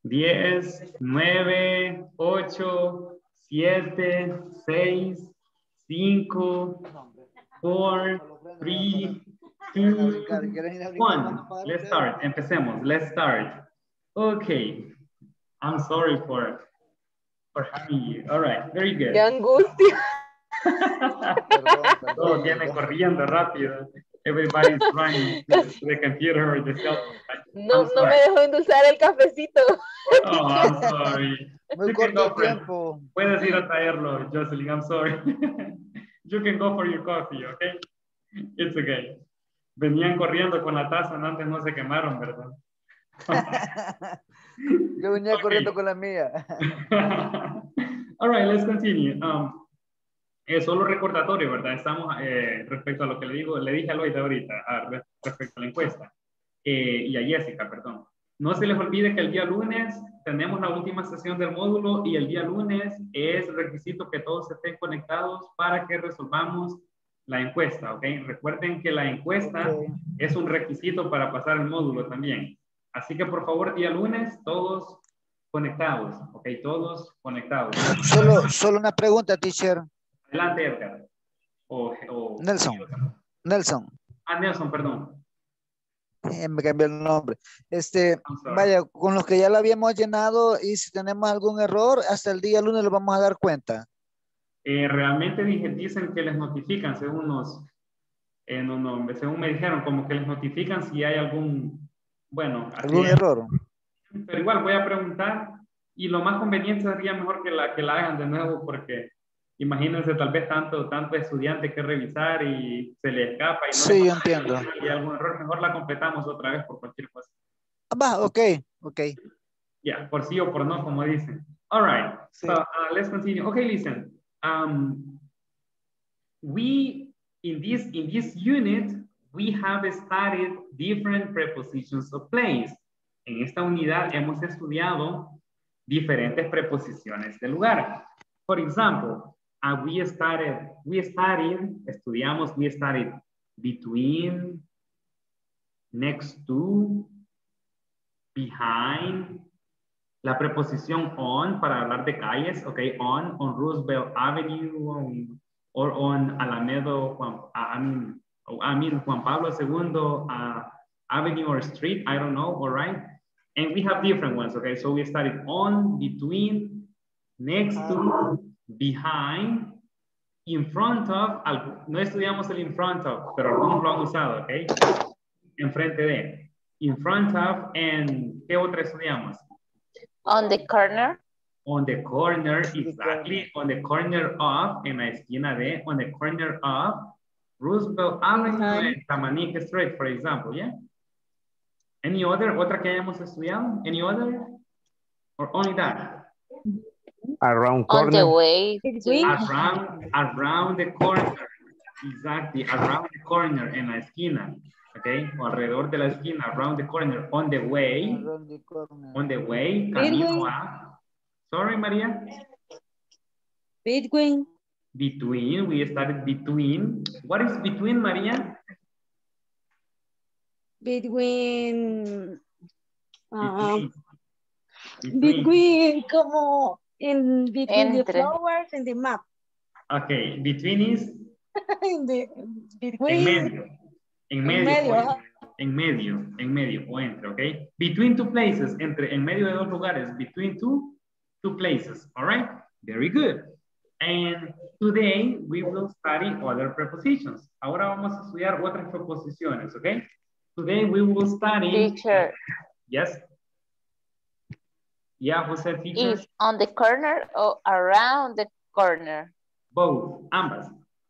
10, 9, 8, 7, 6, 5, 4, 3, 2, 1. Let's start. Empecemos. Let's start. Okay. I'm sorry for having you. All right. Very good. ¡Qué angustia! Todos vienen corriendo rápido. Everybody's running to the computer or the cell phone. No me dejó endulzar el cafecito. Oh, I'm sorry. Muy corto tiempo. Puedes ir a traerlo, Jocelyn. I'm sorry. You can go for your coffee, okay? It's okay. Venían corriendo con la taza, antes no se quemaron, ¿verdad? Yo venía corriendo con la mía. All right, let's continue. Solo recordatorio, ¿verdad? Estamos respecto a lo que le dije a Loida ahorita, respecto a la encuesta. Y a Jessica, perdón. No se les olvide que el día lunes tenemos la última sesión del módulo y el día lunes es requisito que todos estén conectados para que resolvamos la encuesta, ¿ok? Recuerden que la encuesta es un requisito para pasar el módulo también. Así que por favor, día lunes, todos conectados, ¿ok? Todos conectados. Solo una pregunta, teacher. Adelante, Edgar. Nelson. Ah, Nelson, perdón. Me cambió el nombre. Vaya, con los que ya lo habíamos llenado y si tenemos algún error, hasta el día lunes lo vamos a dar cuenta. Realmente dicen que les notifican, según me dijeron, como que les notifican si hay algún error. Pero igual voy a preguntar y lo más conveniente sería mejor que la hagan de nuevo porque imagínense tal vez tanto estudiante que revisar y se le escapa y no sí, yo entiendo. Y algún error, mejor la completamos otra vez por cualquier cosa. Ok. Yeah, por sí o por no, como dicen. All right, sí. So let's continue. Okay, listen. We in this unit we have studied different prepositions of place. En esta unidad hemos estudiado diferentes preposiciones de lugar. For example, we studied between, next to, behind, la preposición on para hablar de calles, okay, on Roosevelt Avenue, or on Alamedo, Juan Pablo II Avenue or street, I don't know, all right? And we have different ones, okay? So we studied on, between, next to, behind, in front of, no estudiamos el in front of, pero algunos lo han usado, ¿ok? Enfrente de, in front of, and ¿qué otra estudiamos? On the corner. On the corner, exactly, on the corner of, en la esquina de, on the corner of, Roosevelt Avenue and Tamanique Street, for example, yeah? Any other, otra que hayamos estudiado? Any other? Or only that? Around corner. On the way. Around the corner. Exactly, around the corner, en la esquina. Okay, o alrededor de la esquina, around the corner, on the way. On the way, camino a. Sorry, Maria? Between. Between, we started between. What is between, Maria? Between. Between, como in between the flowers and the map. Okay, between is between. En medio o entre, okay? Between two places, en medio de dos lugares, between two places, all right? Very good. And today we will study other prepositions. Ahora vamos a estudiar otras preposiciones, okay? Today we will study. Teacher. Yes. Yeah, who said teacher? Is on the corner or around the corner? Both, ambas.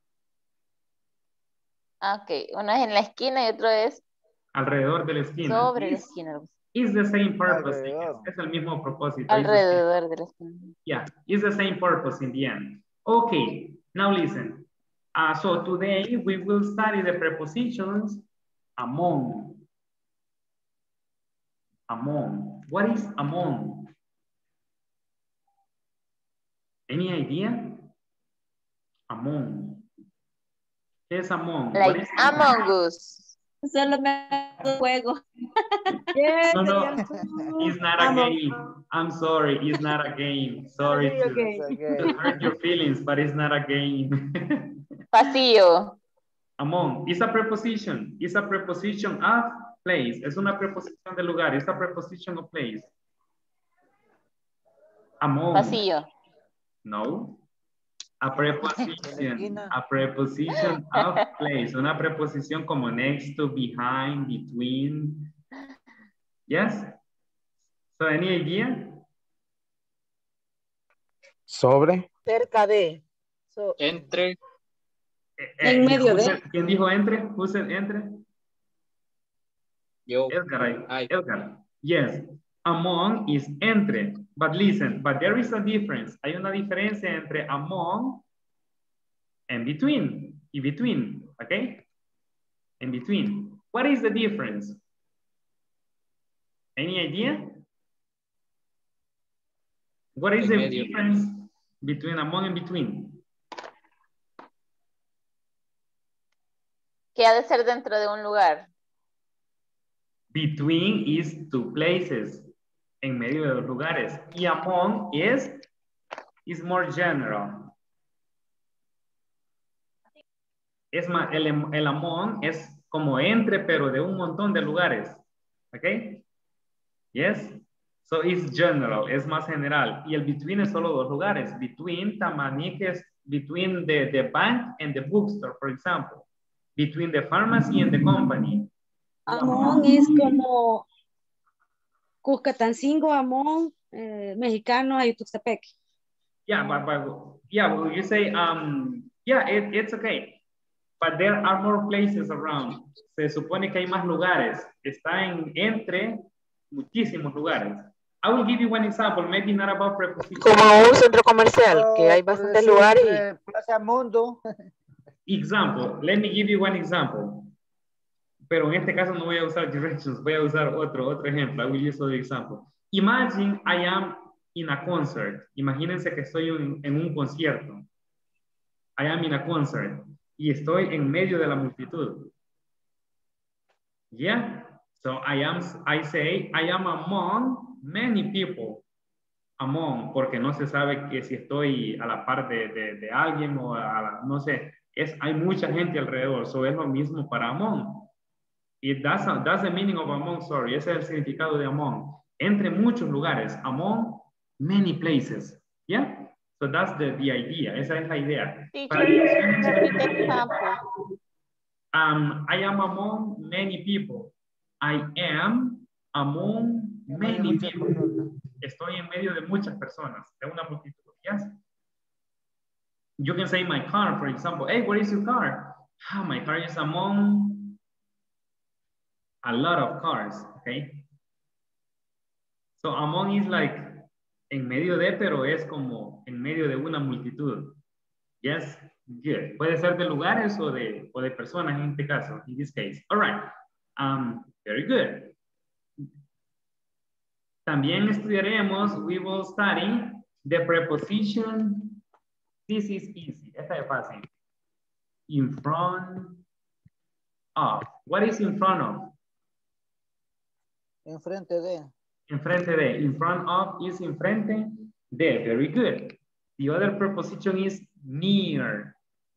Ok, uno es en la esquina y otro es alrededor de la esquina. Sobre la esquina. It's the same purpose. Es el mismo propósito. Alrededor de la esquina. Yeah, it's the same purpose in the end. Okay, now listen. So today we will study the prepositions among. Among. What is among? Any idea? Among. ¿Qué es among? Like Among Us. Solo me hago juego. No, no, it's not a game. I'm sorry, it's not a game. Sorry to hurt your feelings, but it's not a game. Pasillo. Among, it's a preposition. It's a preposition of place. Es una preposición de lugar. It's a preposition of place. Among. Pasillo. No. A preposition of place. Una preposición como next to, behind, between. Yes? So, any idea? Sobre. Cerca de. Entre. En medio de. ¿Quién dijo entre? Who said entre? Yo. Edgar. Edgar. Yes. Among is entre. But listen, but there is a difference. Hay una diferencia entre among and between. Y between, okay? In between. What is the difference? Any idea? What is the difference between among and between? Que ha de ser dentro de un lugar. Between is two places. En medio de los lugares. Y among is more general. Es más, el among es como entre, pero de un montón de lugares. ¿Ok? Yes? So it's general, es más general. Y el between es solo dos lugares. Between, tamanique es between the bank and the bookstore, for example. Between the pharmacy and the company. Among es como Cuscatancingo, Among, Mexicano, Ayutuxtepec. Yeah, but you say, it's okay. But there are more places around. Se supone que hay más lugares. Está entre muchísimos lugares. I will give you one example, maybe not about preposition. Como un centro comercial, que hay bastantes lugares. Plaza Mundo. Example, let me give you one example. Pero en este caso no voy a usar directions, voy a usar otro ejemplo. I will use other example. Imagine I am in a concert. Imagínense que estoy en un concierto. I am in a concert. Y estoy en medio de la multitud. Yeah. So I say I am among many people. Among, porque no se sabe que si estoy a la par de alguien o no sé. Hay mucha gente alrededor. So es lo mismo para among. That's the meaning of among, sorry. Ese es el significado de among. Entre muchos lugares. Among many places. Yeah? So that's the idea. Esa es la idea. I am among many people. I am among many people. Estoy en medio de muchas personas. De una multitud. Yes? You can say my car, for example. Hey, where is your car? My car is among a lot of cars, okay? So among is like en medio de, pero es como en medio de una multitud. Yes, good. Puede ser de lugares o de personas en este caso, in this case. All right, very good. También estudiaremos, we will study the preposition, this is easy, esta es fácil. In front of. What is in front of? Enfrente de. Enfrente de. In front of is enfrente de. Very good. The other preposition is near.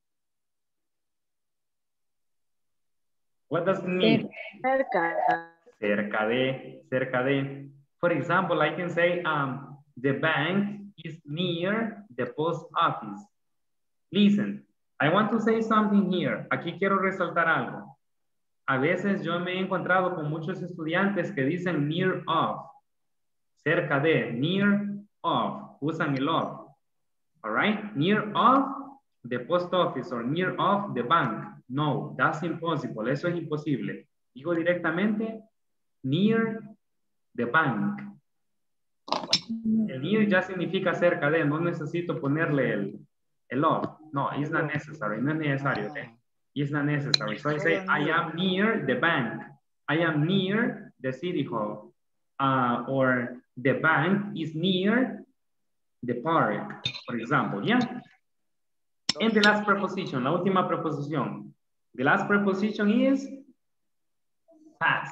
What does it mean? Cerca. Cerca de. Cerca de. For example, I can say the bank is near the post office. Listen, I want to say something here. Aquí quiero resaltar algo. A veces yo me he encontrado con muchos estudiantes que dicen near of, cerca de, near of, usan el of, all right? Near of the post office or near of the bank. No, that's impossible, eso es imposible. Digo directamente, near the bank. El near ya significa cerca de, no necesito ponerle el of. No, it's not necessary, no es necesario, okay? It's not necessary. So I say, I am near the bank. I am near the city hall. Or the bank is near the park, for example, yeah? And the last preposition, la última preposición. The last preposition is Past.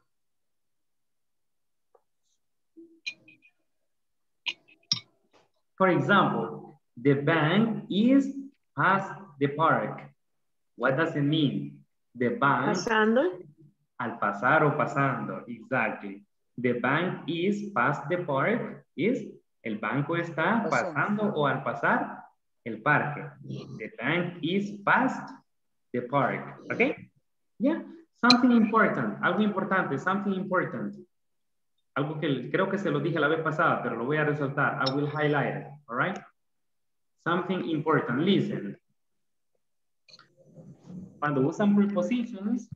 For example, the bank is past the park. What does it mean? The bank. Pasando. Al pasar o pasando, exactly. The bank is past the park, is el banco está pasando o al pasar el parque. The bank is past the park, okay? Yeah, something important, algo importante, something important. Algo que creo que se lo dije la vez pasada, pero lo voy a resaltar. I will highlight it, all right? Something important, listen. Cuando usan prepositions,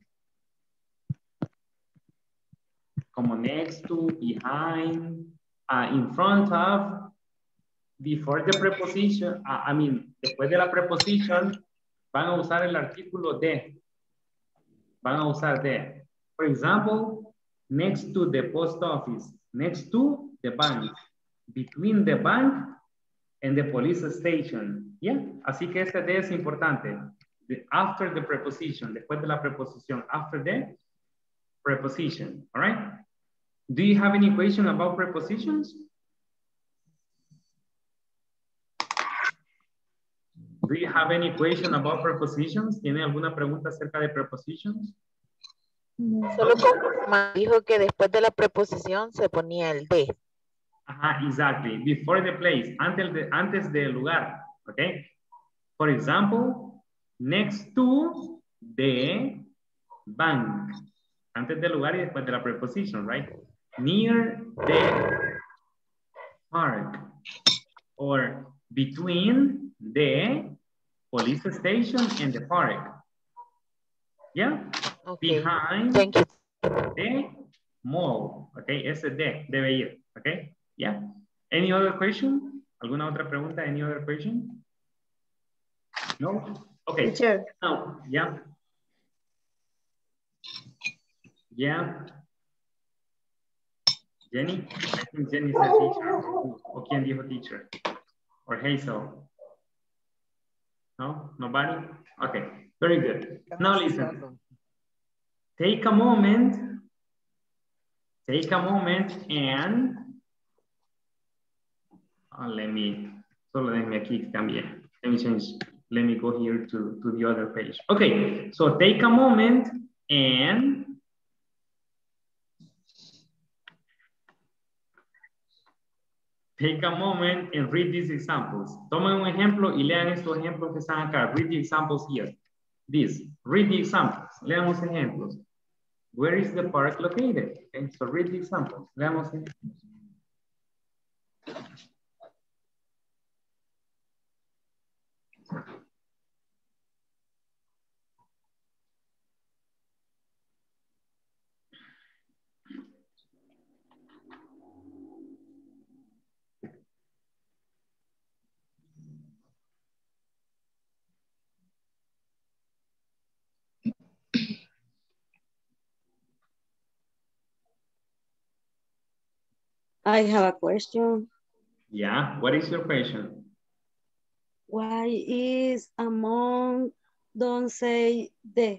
como next to, behind, in front of, before the preposition, después de la preposition, van a usar el artículo de. Van a usar de. For example, next to the post office, next to the bank, between the bank and the police station. Yeah, así que este de es importante. After the preposition, después de la preposición, after the preposition, all right? Do you have any question about prepositions? Do you have any question about prepositions? ¿Tiene alguna pregunta acerca de prepositions? Solo como dijo que después de la preposición se ponía el de. Ajá, exactly. Before the place, antes del lugar, okay? For example, next to the bank. Antes del lugar y después de la preposition, right? Near the park. Or between the police station and the park. Yeah? Okay. Behind the mall. Okay, ese de debe ir. Okay? Yeah. Any other question? ¿Alguna otra pregunta? Any other question? No? Okay. Teacher. Now, yeah. Yeah. Jenny? I think Jenny said teacher. ¿O quién dijo teacher? Or Hazel? No? Nobody? Okay. Very good. Now listen. Take a moment and solo déjeme aquí también. Let me change. Let me go here to the other page. Okay, so take a moment and read these examples. Tomen un ejemplo y lean estos ejemplos que están acá. Read the examples here. Read the examples. Leamos ejemplos. Where is the park located? Okay, so read the examples. Leamos ejemplos. I have a question. Yeah, what is your question? Why is among don't say the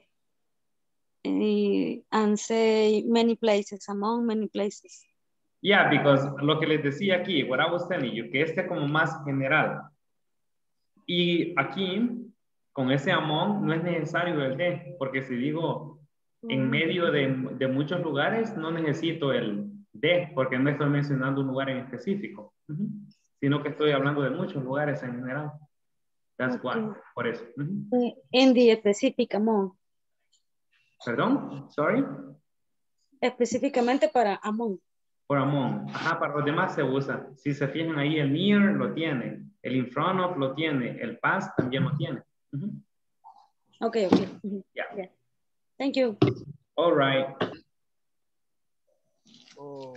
and say many places, among many places? Yeah, because lo que les decía aquí, what I was telling you, que este como más general. Y aquí, con ese among, no es necesario el de, porque si digo en medio de muchos lugares, no necesito el de, porque no estoy mencionando un lugar en específico, sino que estoy hablando de muchos lugares en general. That's why, por eso. En the specific among. ¿Perdón? Sorry. Específicamente para among. Por among. Ajá, para los demás se usa. Si se fijan ahí, el near lo tiene, el in front of lo tiene, el past también lo tiene. Okay. Yeah. Thank you. All right. Oh.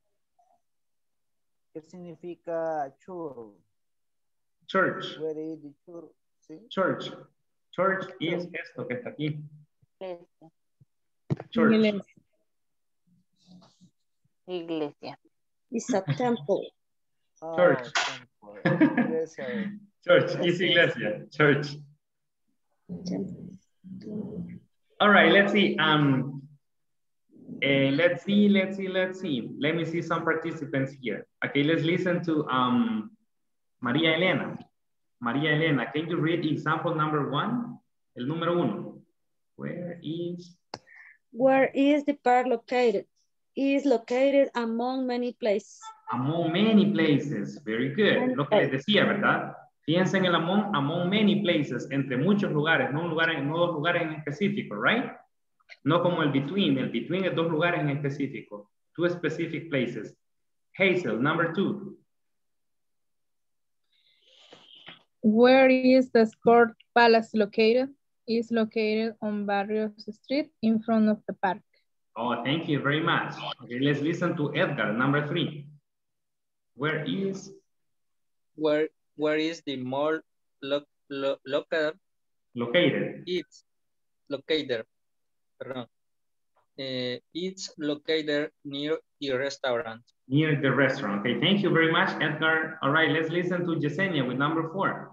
¿Qué significa church? Church. Where is the church? ¿Sí? Church. Church es esto que está aquí. Church. Iglesia. It's a temple. Church. Oh, temple. Church is iglesia. Church. All right, let's see. Let's see. Let me see some participants here. Okay, let's listen to María Elena. María Elena, can you read example number 1? El número 1. Where is the park located? It is located among many places. Among many places. Very good. Lo que les decía, ¿verdad? Fíjense en el among many places, entre muchos lugares, no dos lugares en específico, right? No como el between. El between es dos lugares en específico. Two specific places. Hazel, number 2. Where is the Sport Palace located? It's located on Barrios Street in front of the park. Oh, thank you very much. Okay, let's listen to Edgar, number 3. Where is the mall located? It's located. Pardon. It's located near the restaurant. Near the restaurant. Okay, thank you very much, Edgar. All right, let's listen to Yesenia with number 4.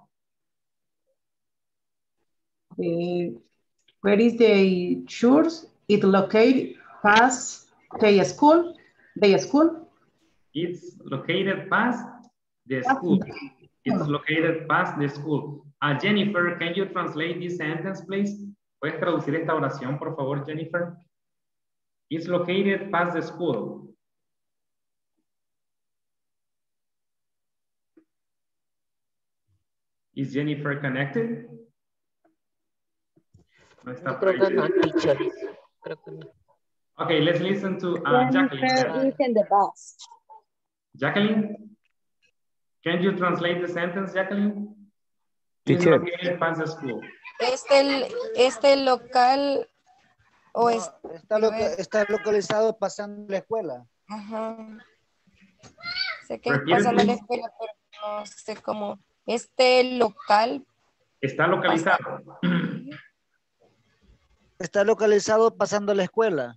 Where is the church? It located past the school. It's located past the school. It's located past the school. Jennifer, can you translate this sentence, please? ¿Puedes traducir esta oración, por favor, Jennifer? It's located past the school. Is Jennifer connected? No está Creo que no, teacher. Okay, let's listen to Jacqueline. Is in the bus. Jacqueline, can you translate the sentence, Jacqueline? Teacher. It's located past the school. Este local o está localizado pasando la escuela. Ajá. Sé que es pasando la escuela, pero no sé cómo. Este local. Está localizado. Está localizado pasando la escuela.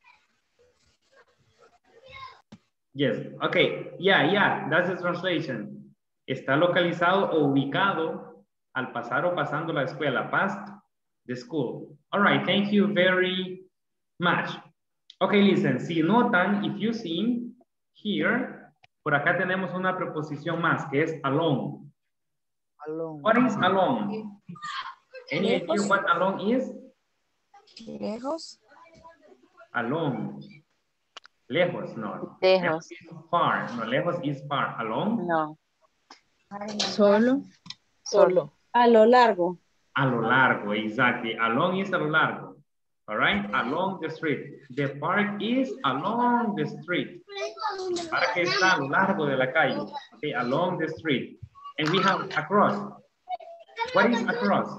Yes, okay, yeah, that's the translation. Está localizado o ubicado al pasar o pasando la escuela, past the school. All right, thank you very much. Okay, listen, si notan, if you see here, por acá tenemos una preposición más que es along. Along. What is along? Any idea what along is? Lejos. Along. Lejos, no. Lejos. Far. No, lejos is far. Along? No. Solo. A lo largo. A lo largo, exactly. Along is a lo largo. All right? Along the street. The park is along the street. El parque está a lo largo de la calle. Okay, along the street. And we have across. What is across?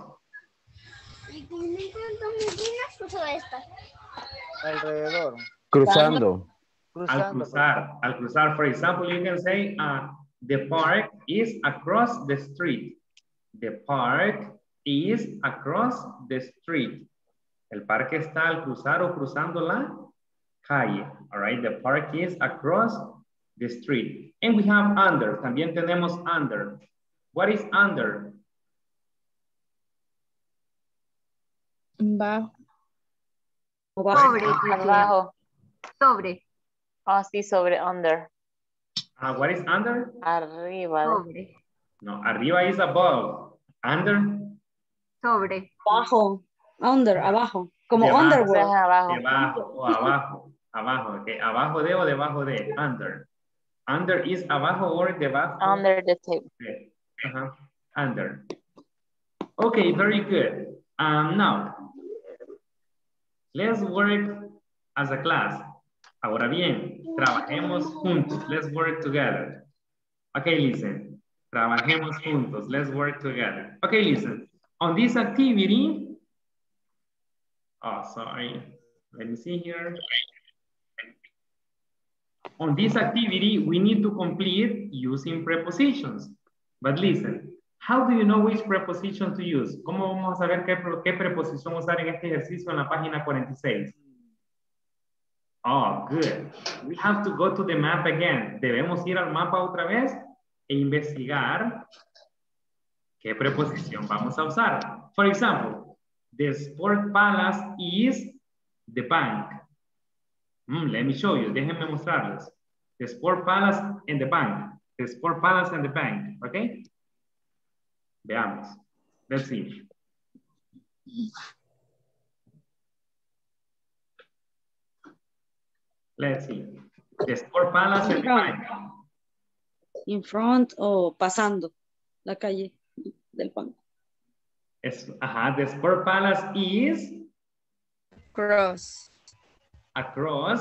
Alrededor. Cruzando. Al cruzar. For example, you can say the park is across the street. The park is across the street. El parque está al cruzar o cruzando la calle. All right, the park is across the street. And we have under. También tenemos under. What is under? Bajo. Abajo. Sobre. Oh, sí, sobre, under. What is under? Arriba. Sobre. No, arriba is above. Under? Sobre. Abajo. Under, abajo. Como Debajo. underwear. Debajo o abajo. Abajo, okay. Abajo de o debajo de. Under. Under is abajo or debajo? Under the table. Okay. Under. Okay, very good. Now, let's work as a class. Ahora bien, trabajemos juntos. Let's work together. Okay, listen. Trabajemos juntos. Let's work together. Okay, listen. On this activity, sorry. Let me see here. On this activity, we need to complete using prepositions. But listen, how do you know which preposition to use? ¿Cómo vamos a saber qué preposición usar en este ejercicio en la página 46? Oh, good. We have to go to the map again. Debemos ir al mapa otra vez e investigar qué preposición vamos a usar. For example, the Sport Palace is the bank. Let me show you. Déjenme mostrarles. The Sport Palace and the bank. The Sport Palace and the bank. Okay? Veamos. Let's see. Let's see. The Sport Palace and the bank. In front o pasando la calle del banco. The Sport Palace is Cross. across.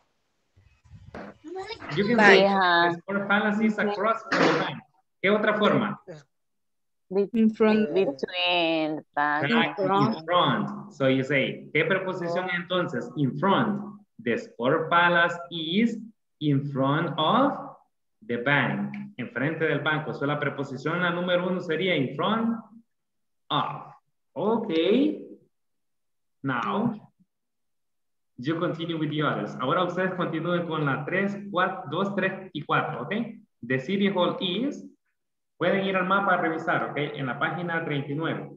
You can Bank. say the Sport Palace is across from the bank. ¿Qué otra forma? In front. Between bank. In front. So you say, ¿qué preposición entonces? In front. The Sport Palace is in front of the bank. Enfrente del banco. So la preposición, la número 1 sería in front of. Okay. Now, you continue with the others. Ahora ustedes continúen con la 3, 4, 2, 3 y 4, ¿ok? The City Hall is, pueden ir al mapa a revisar, ¿ok? En la página 39.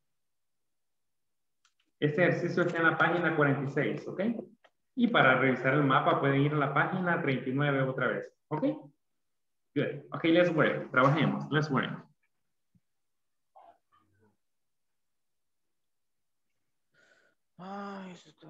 Este ejercicio está en la página 46, ¿ok? Y para revisar el mapa pueden ir a la página 39 otra vez, ¿ok? Good. Okay, let's work. Trabajemos. Let's work. Ay, eso está...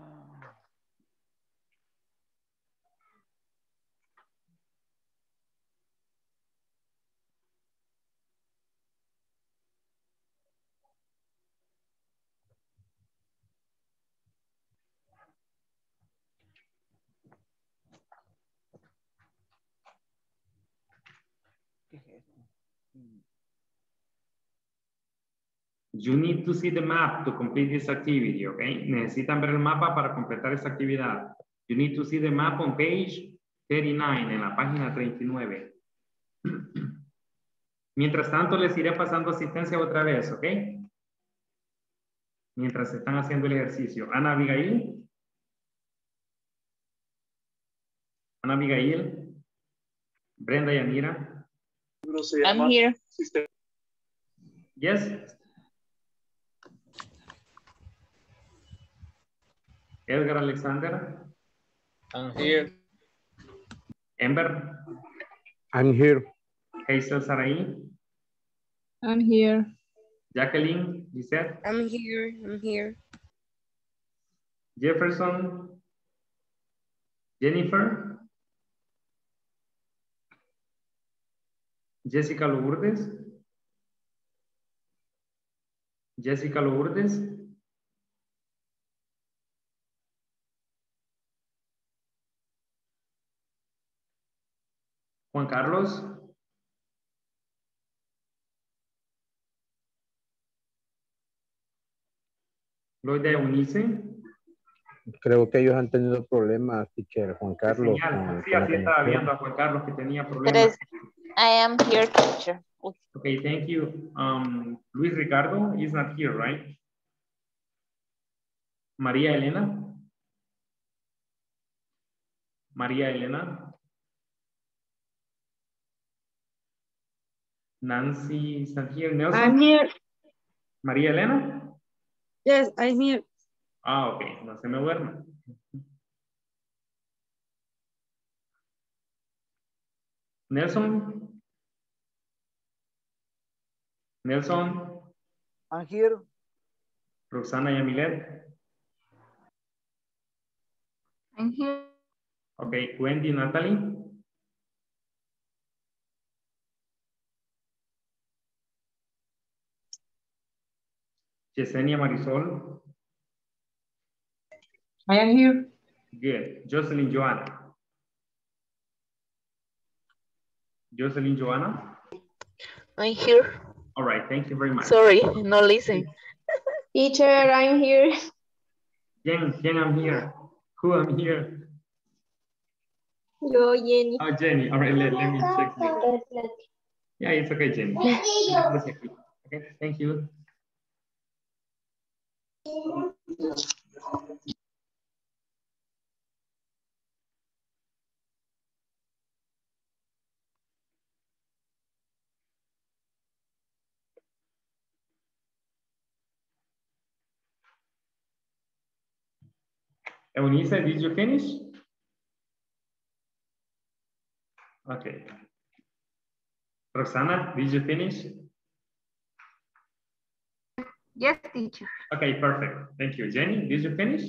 You need to see the map to complete this activity, okay? Necesitan ver el mapa para completar esta actividad. You need to see the map on page 39, en la página 39. Mientras tanto, les iré pasando asistencia otra vez, ¿ok? Mientras están haciendo el ejercicio. Ana Abigail. Ana Abigail. Brenda Yanira. I'm here. Yes. Edgar Alexander. I'm here. Ember. I'm here. Hazel Sarai. I'm here. Jacqueline, Lisette. I'm here. I'm here. Jefferson. Jennifer. Jessica Lourdes. Jessica Lourdes. Juan Carlos. Loida Eunice. Creo que ellos han tenido problemas, teacher, Juan Carlos. Sí, así estaba viendo a Juan Carlos que tenía problemas. I am here, teacher. Okay, thank you. Luis Ricardo is not here, right? María Elena. María Elena. Nancy is not here. Nelson. I'm here. María Elena. Yes, I'm here. Ah, ok. No se me duerma. Nelson. Nelson. I'm here. Roxana Yamilet. I'm here. Okay, Wendy, Natalie. Yesenia Marisol. I am here. Good. Jocelyn Joanna. Jocelyn Joanna. I'm here. All right, thank you very much. Sorry, no listen. Teacher, I'm here. Jen, I'm here. Who I'm here? Yo, Jenny. Oh, Jenny. All right, let me check you. Yeah, it's okay, Jenny. Okay, thank you. Eunice, did you finish? Okay. Roxana, did you finish? Yes, teacher. Okay, perfect. Thank you. Jenny, did you finish?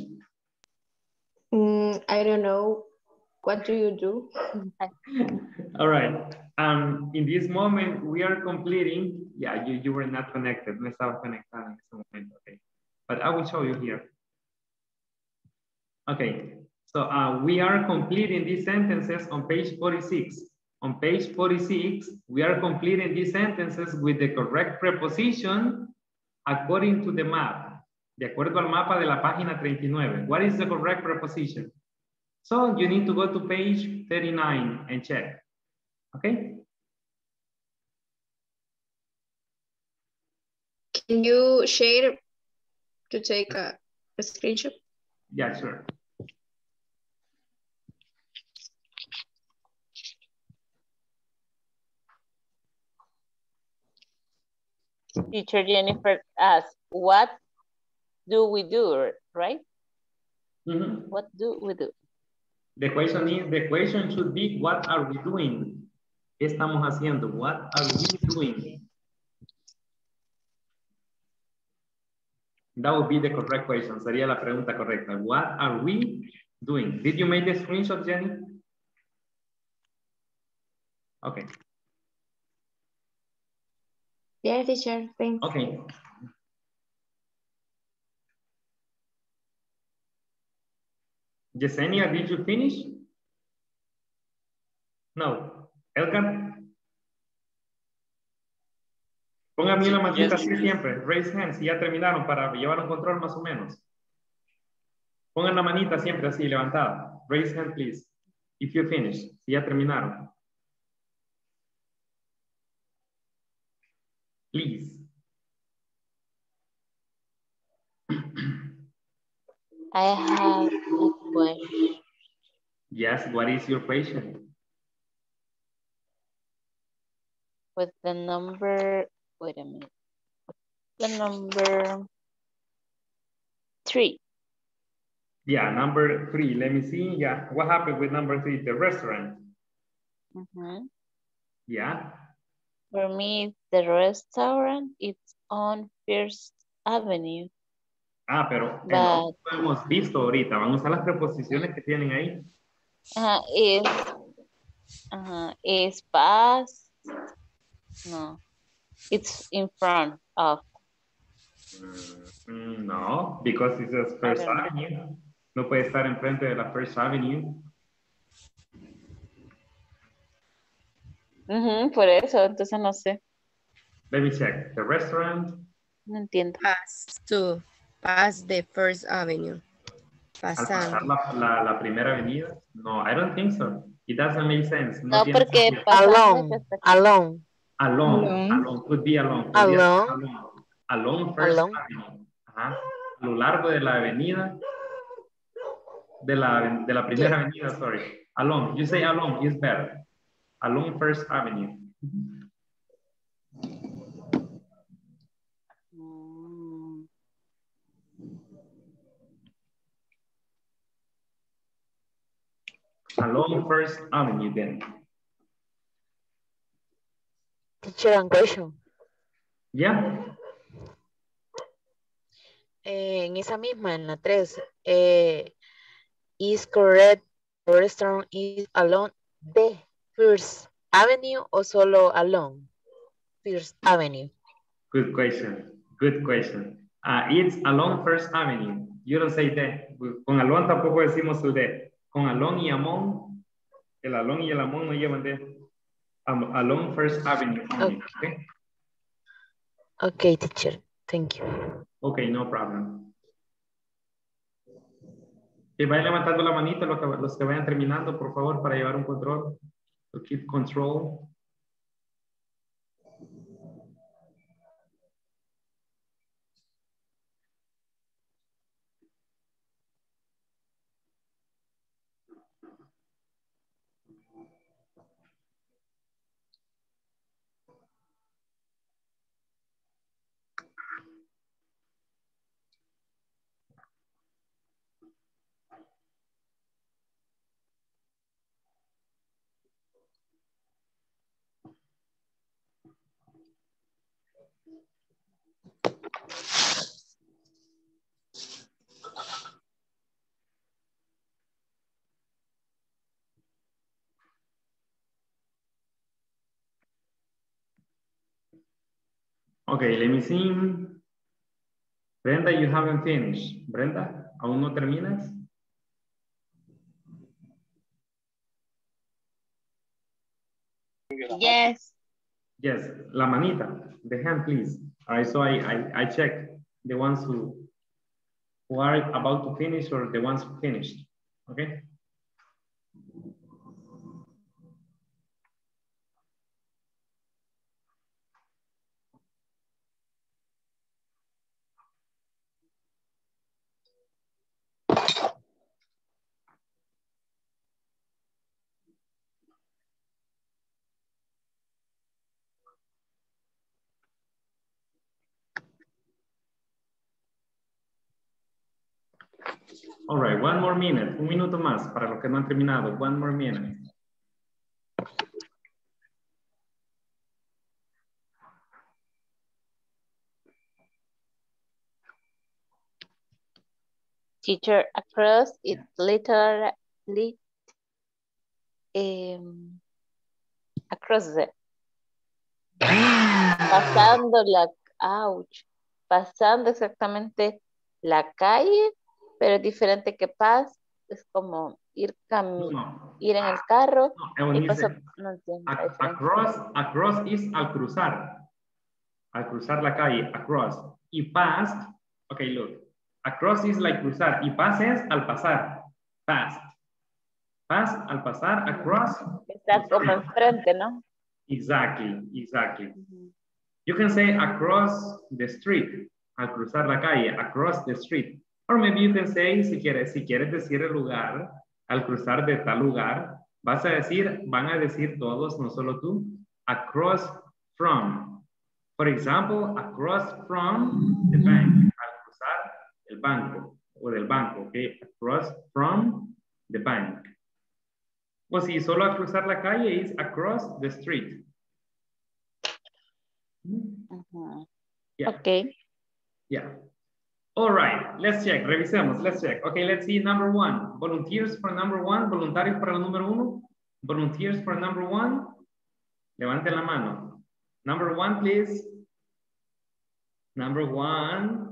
I don't know. What do you do? All right. In this moment, we are completing. Yeah, you were not connected. No estaba conectado en ese momento. Okay. But I will show you here. Okay. So we are completing these sentences on page 46. On page 46, we are completing these sentences with the correct preposition according to the map. De acuerdo al mapa de la página 39. What is the correct preposition? So you need to go to page 39 and check. Okay? Can you share to take a screenshot? Yeah, sure. Teacher Jennifer asks, what do we do, right? Mm-hmm. What do we do? The question should be, what are we doing? ¿Qué estamos haciendo? What are we doing? That would be the correct question. Sería la pregunta correcta. What are we doing? Did you make the screenshot, Jenny? Okay. Yeah, teacher, thanks. Okay. Yesenia, did you finish? No. Elkan? Póngame una manita así siempre. Raise hands si ya terminaron para llevar un control más o menos. Pongan la manita siempre así levantada. Raise hand, please. If you finish. Si ya terminaron. Please. I have a question. Yes, what is your question? With the number, wait a minute. The number 3. Yeah, number 3. Let me see. Yeah, what happened with number 3? The restaurant. Mm-hmm. Yeah. For me, the restaurant is on First Avenue. Ah, pero no hemos visto ahorita. Vamos a las preposiciones que tienen ahí. Is past. No, it's in front of. No, because it says First Avenue. No puede estar enfrente de la First Avenue. Por eso, entonces no sé. Let me check. The restaurant. No entiendo. Pass the First Avenue. Pasar la primera avenida. No, I don't think so. It doesn't make sense. No, porque along. Along. Could be along. Along First Avenue. Ajá. A lo largo de la avenida. De la primera avenida, sorry. Along. You say along is better. Along First Avenue. Along First Avenue then. Teacher, and question. Yeah. En esa misma, en la 3, is correct, restaurant is along the First Avenue o solo along First Avenue? Good question. Good question. It's along First Avenue. You don't say de. Con along tampoco decimos el de. Con along y among, el along y el among no llevan de. Along First Avenue only, okay? Okay, teacher. Thank you. Okay, no problem. Que vayan levantando la manita los que vayan terminando, por favor, para llevar un control. To keep control. Okay, let me see. Brenda, you haven't finished. Brenda, ¿aún no terminas? Yes. Yes, la manita, the hand, please. All right, so I check the ones who are about to finish or the ones who finished, okay? All right, one more minute, un minuto más para los que no han terminado. One more minute. Teacher, across it literally across the pasando la pasando exactamente la calle, pero es diferente que pass, es como ir ir en el carro y pasar, no entiendo. Across is al cruzar la calle, across. Y pass, okay, look, across is like cruzar y pass es al pasar, pass. Pass al pasar, across. Está como enfrente, ¿no? Exactly. You can say across the street, al cruzar la calle, across the street. Or maybe you can say, si quieres decir el lugar, al cruzar de tal lugar, van a decir todos, no solo tú, across from. For example, across from the bank, al cruzar el banco, o del banco, okay? Across from the bank. O si solo al cruzar la calle es across the street. Yeah. Okay. Yeah. All right, let's check, revisemos, let's check. Okay, let's see number one. Volunteers for number one, voluntarios para el número uno. Volunteers for number one. Levante la mano. Number one, please. Number one.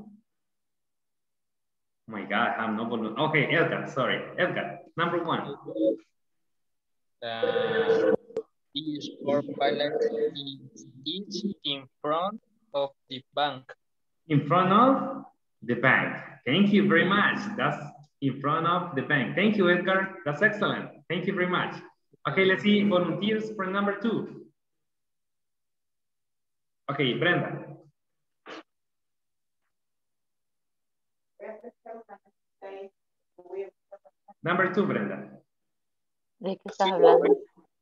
Oh my God, I have no volunteer. Okay, Edgar, sorry. Edgar, number one. This sport pilot is in front of the bank. In front of the bank. Thank you very much. That's in front of the bank. Thank you, Edgar. That's excellent. Thank you very much. Okay, let's see volunteers for number two. Okay, Brenda. Number two, Brenda. ¿De qué estás hablando?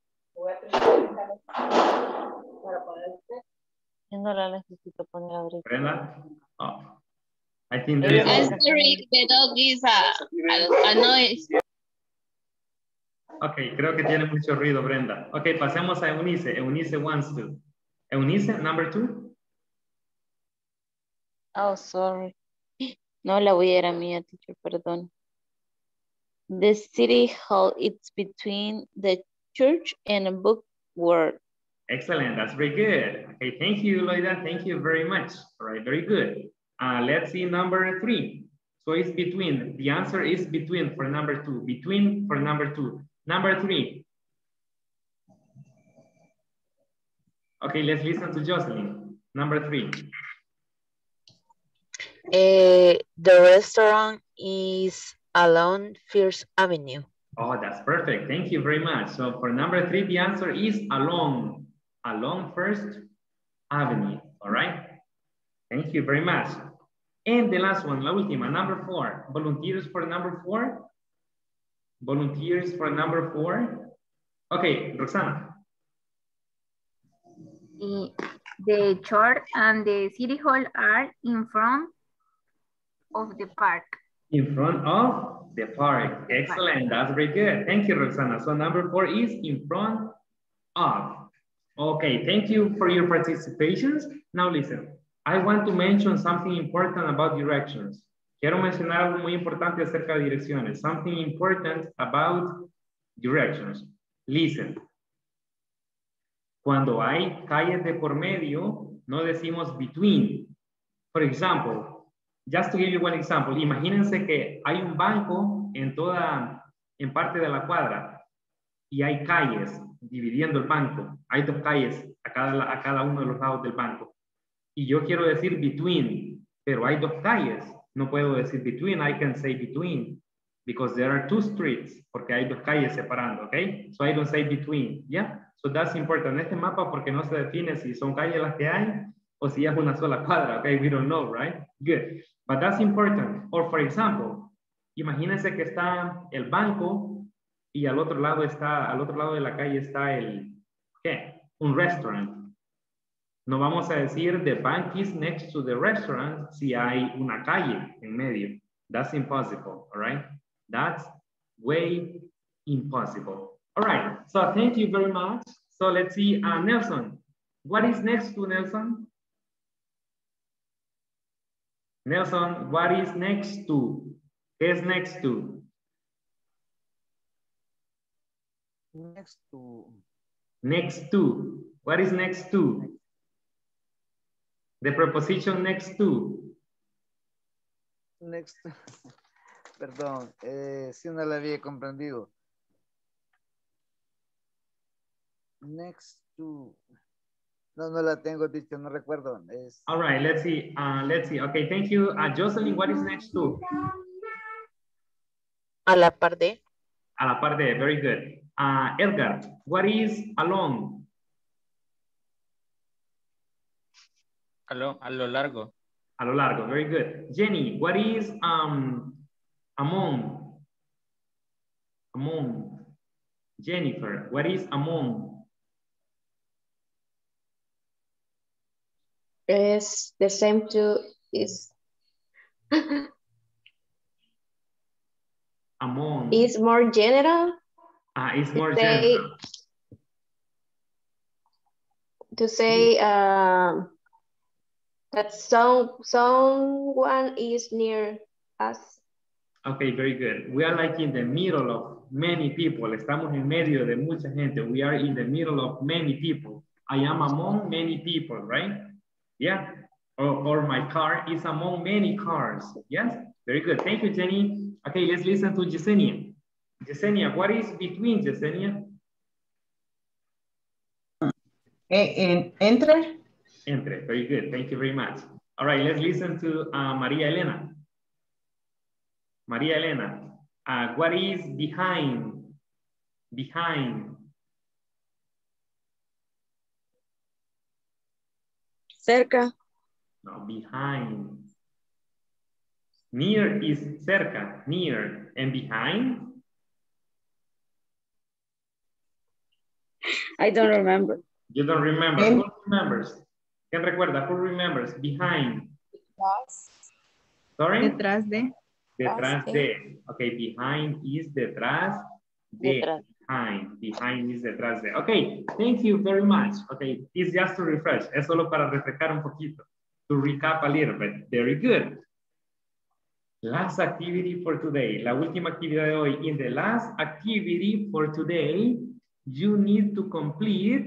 Yo no la necesito poner ahorita. Brenda? Oh. I think there is... I'm sorry, the dog is a noise. Ok, creo que tiene mucho ruido, Brenda. Ok, pasemos a Eunice. Eunice wants to. Eunice, number two. Oh, sorry. No, la voy a ir a mía, teacher, perdón. The city hall is between the church and a book world. Excellent, that's very good. Okay, thank you, Loida. Thank you very much. All right, very good. Let's see number three. So it's between. The answer is between for number two. Between for number two. Number three. Okay, let's listen to Jocelyn. Number three. The restaurant is along First Avenue. Oh, that's perfect. Thank you very much. So for number three, the answer is along First Avenue. All right. Thank you very much. And the last one, la última, number four. Volunteers for number four. Volunteers for number four. Okay, Roxana. The church and the city hall are in front of the park. In front of the park. Excellent. That's very good. Thank you, Roxana. So number four is in front of. Okay, thank you for your participations. Now listen. I want to mention something important about directions. Quiero mencionar algo muy importante acerca de direcciones. Something important about directions. Listen. Cuando hay calles de por medio, no decimos between. For example, just to give you one example, imagínense que hay un banco en parte de la cuadra y hay calles dividiendo el banco. Hay dos calles a cada uno de los lados del banco. Y yo quiero decir between, pero hay dos calles. No puedo decir between, I can say between, because there are two streets, porque hay dos calles separando, okay? So I don't say between, yeah? So that's important. Este mapa, porque no se define si son calles las que hay o si es una sola cuadra, okay? We don't know, right? Good. But that's important. Or for example, imagínense que está el banco y al otro lado de la calle está ¿qué? Un restaurant. No vamos a decir the bank is next to the restaurant si hay una calle en medio. That's impossible, all right? That's way impossible. All right, so thank you very much. So let's see, Nelson. What is next to Nelson? Nelson, what is next to? ¿Qué es next to? Next to. Next to. What is next to? The preposition next to. Next. Perdón, si no la había comprendido. Next to. No la tengo, dicho, no recuerdo. All right, let's see. Okay, thank you. Jocelyn, what is next to? A la par de. A la par de, very good. Edgar, what is along? A lo largo. A lo largo, very good. Jenny, what is among? Among. Jennifer, what is among? It's the same to is. Among. Is more general. It's more general. To say that someone is near us. Okay, very good. We are like in the middle of many people. Estamos en medio de mucha gente. We are in the middle of many people. I am among many people, right? Yeah. Or my car is among many cars. Yes. Very good. Thank you, Jenny. Okay, let's listen to Yesenia. Yesenia, what is between, Yesenia? Entre. Entre. Very good. Thank you very much. All right, let's listen to Maria Elena. Maria Elena, what is behind? Behind. Cerca. No, behind. Near is cerca, near. And behind? I don't remember. You don't remember. Who remembers? ¿Quién recuerda? Who remembers? Behind. Sorry? Detrás de. Detrás de. Okay, behind is detrás de. Behind. Behind is detrás de. Okay, thank you very much. Okay, it's just to refresh. Es solo para refrescar un poquito. To recap a little bit. Very good. Last activity for today. La última actividad de hoy. In the last activity for today, you need to complete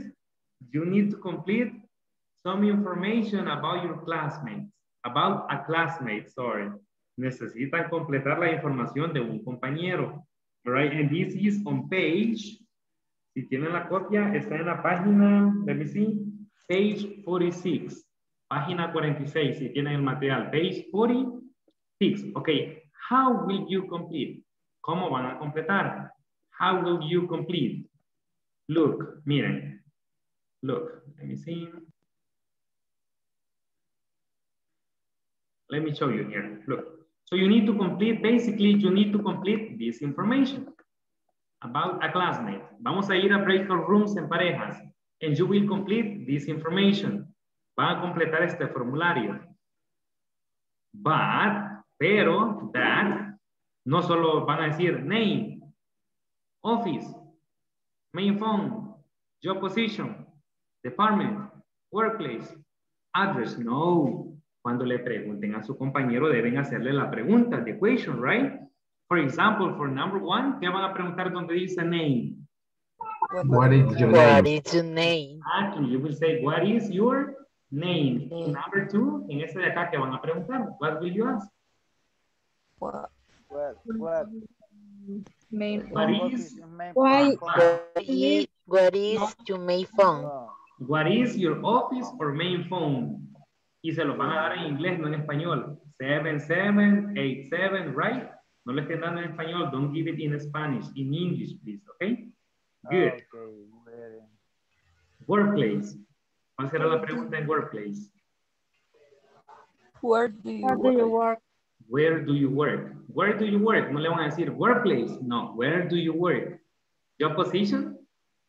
some information about your classmates. About a classmate, sorry. Necesitan completar la información de un compañero. All right, and this is on page, si tienen la copia, está en la página, let me see, page 46, página 46, si tienen el material, page 46. Okay, how will you complete? ¿Cómo van a completar? How will you complete? Look, miren, look, let me see. Let me show you here, look. So you need to complete, basically, you need to complete this information about a classmate. Vamos a ir a breakout rooms en parejas, and you will complete this information. Van a completar este formulario. Pero, no solo van a decir name, office, main phone, job position, department, workplace, Address, no. Cuando le pregunten a su compañero, deben hacerle la pregunta, the question, right? For example, for number 1, ¿qué van a preguntar donde dice name? What is your What name? is your name? Exactly, you will say, what is your name? Number 2, en ese de acá, ¿qué van a preguntar? What will you ask? What? Main What phone. is, Why? What is your main phone? what is your office or main phone? Y se lo van a dar en inglés, no en español. 7787, right? No le estén dando en español. Don't give it in Spanish. In English, please, okay? Good. Okay. Workplace. ¿Cuál será la pregunta en workplace? Where do you Where do you work? Where do you work? Where do you work? No le van a decir workplace. No, where do you work? Job position?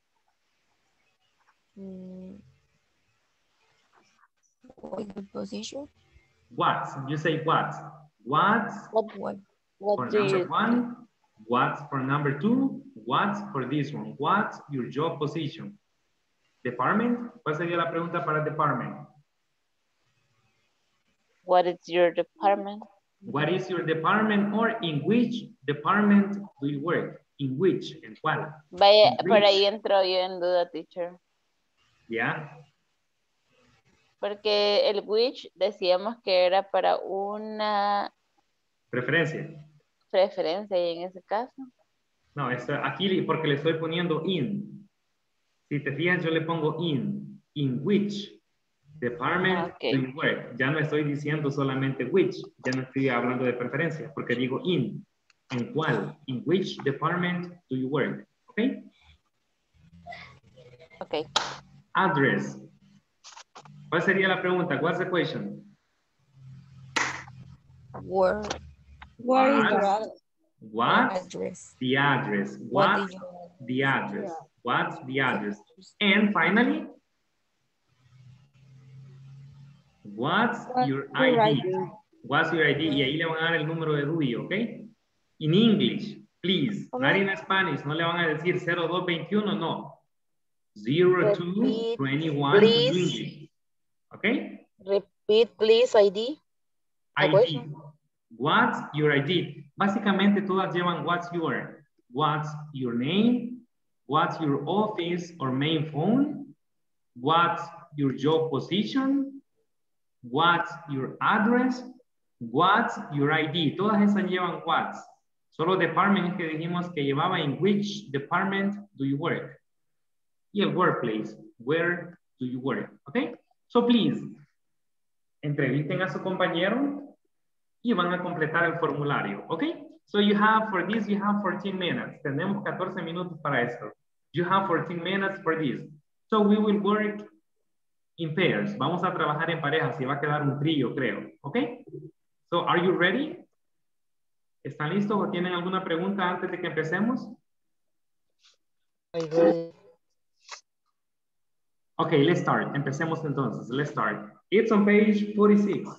What the position? What? You say what? What? What For do number you 1, what's for number 2, what's for this one? What's your job position? Department, ¿cuál sería la pregunta para department? What is your department? What is your department or in which department do you work? In which, en cuál? Vaya, In por which? ahí entro yo en duda, teacher. Yeah. Porque el which decíamos que era para una Preferencia. preferencia y en ese caso. No, es aquí porque le estoy poniendo in. Si te fijas, yo le pongo in. In which department do you work? Ya no estoy diciendo solamente which. Ya no estoy hablando de preferencia porque digo in. ¿En cuál? In which department do you work? ¿Ok? Ok. Address. ¿Cuál sería la pregunta? What's the question? Where is your address? What's address? the address? What What's did you- the address? What's the address? And finally, what's your ID? What's your ID? Y ahí le van a dar el número de DUI, ¿ok? In English, please. Not in Spanish. No le van a decir 0221, no. 0221 in please. English. ¿Ok? Repeat, please, ID. ID. What's your ID? Básicamente todas llevan what's your name, what's your office or main phone, what's your job position, what's your address, what's your ID. Todas esas llevan what's. Solo department es que dijimos que llevaba in which department do you work. Y el workplace, where do you work, okay? So please, entrevisten a su compañero y van a completar el formulario, ¿ok? So you have, for this, you have 14 minutes. Tenemos 14 minutos para esto. You have 14 minutes for this. So we will work in pairs. Vamos a trabajar en parejas y va a quedar un trío, creo, ¿ok? So are you ready? ¿Están listos o tienen alguna pregunta antes de que empecemos? Ok, let's start. Empecemos entonces. Let's start. It's on page 46.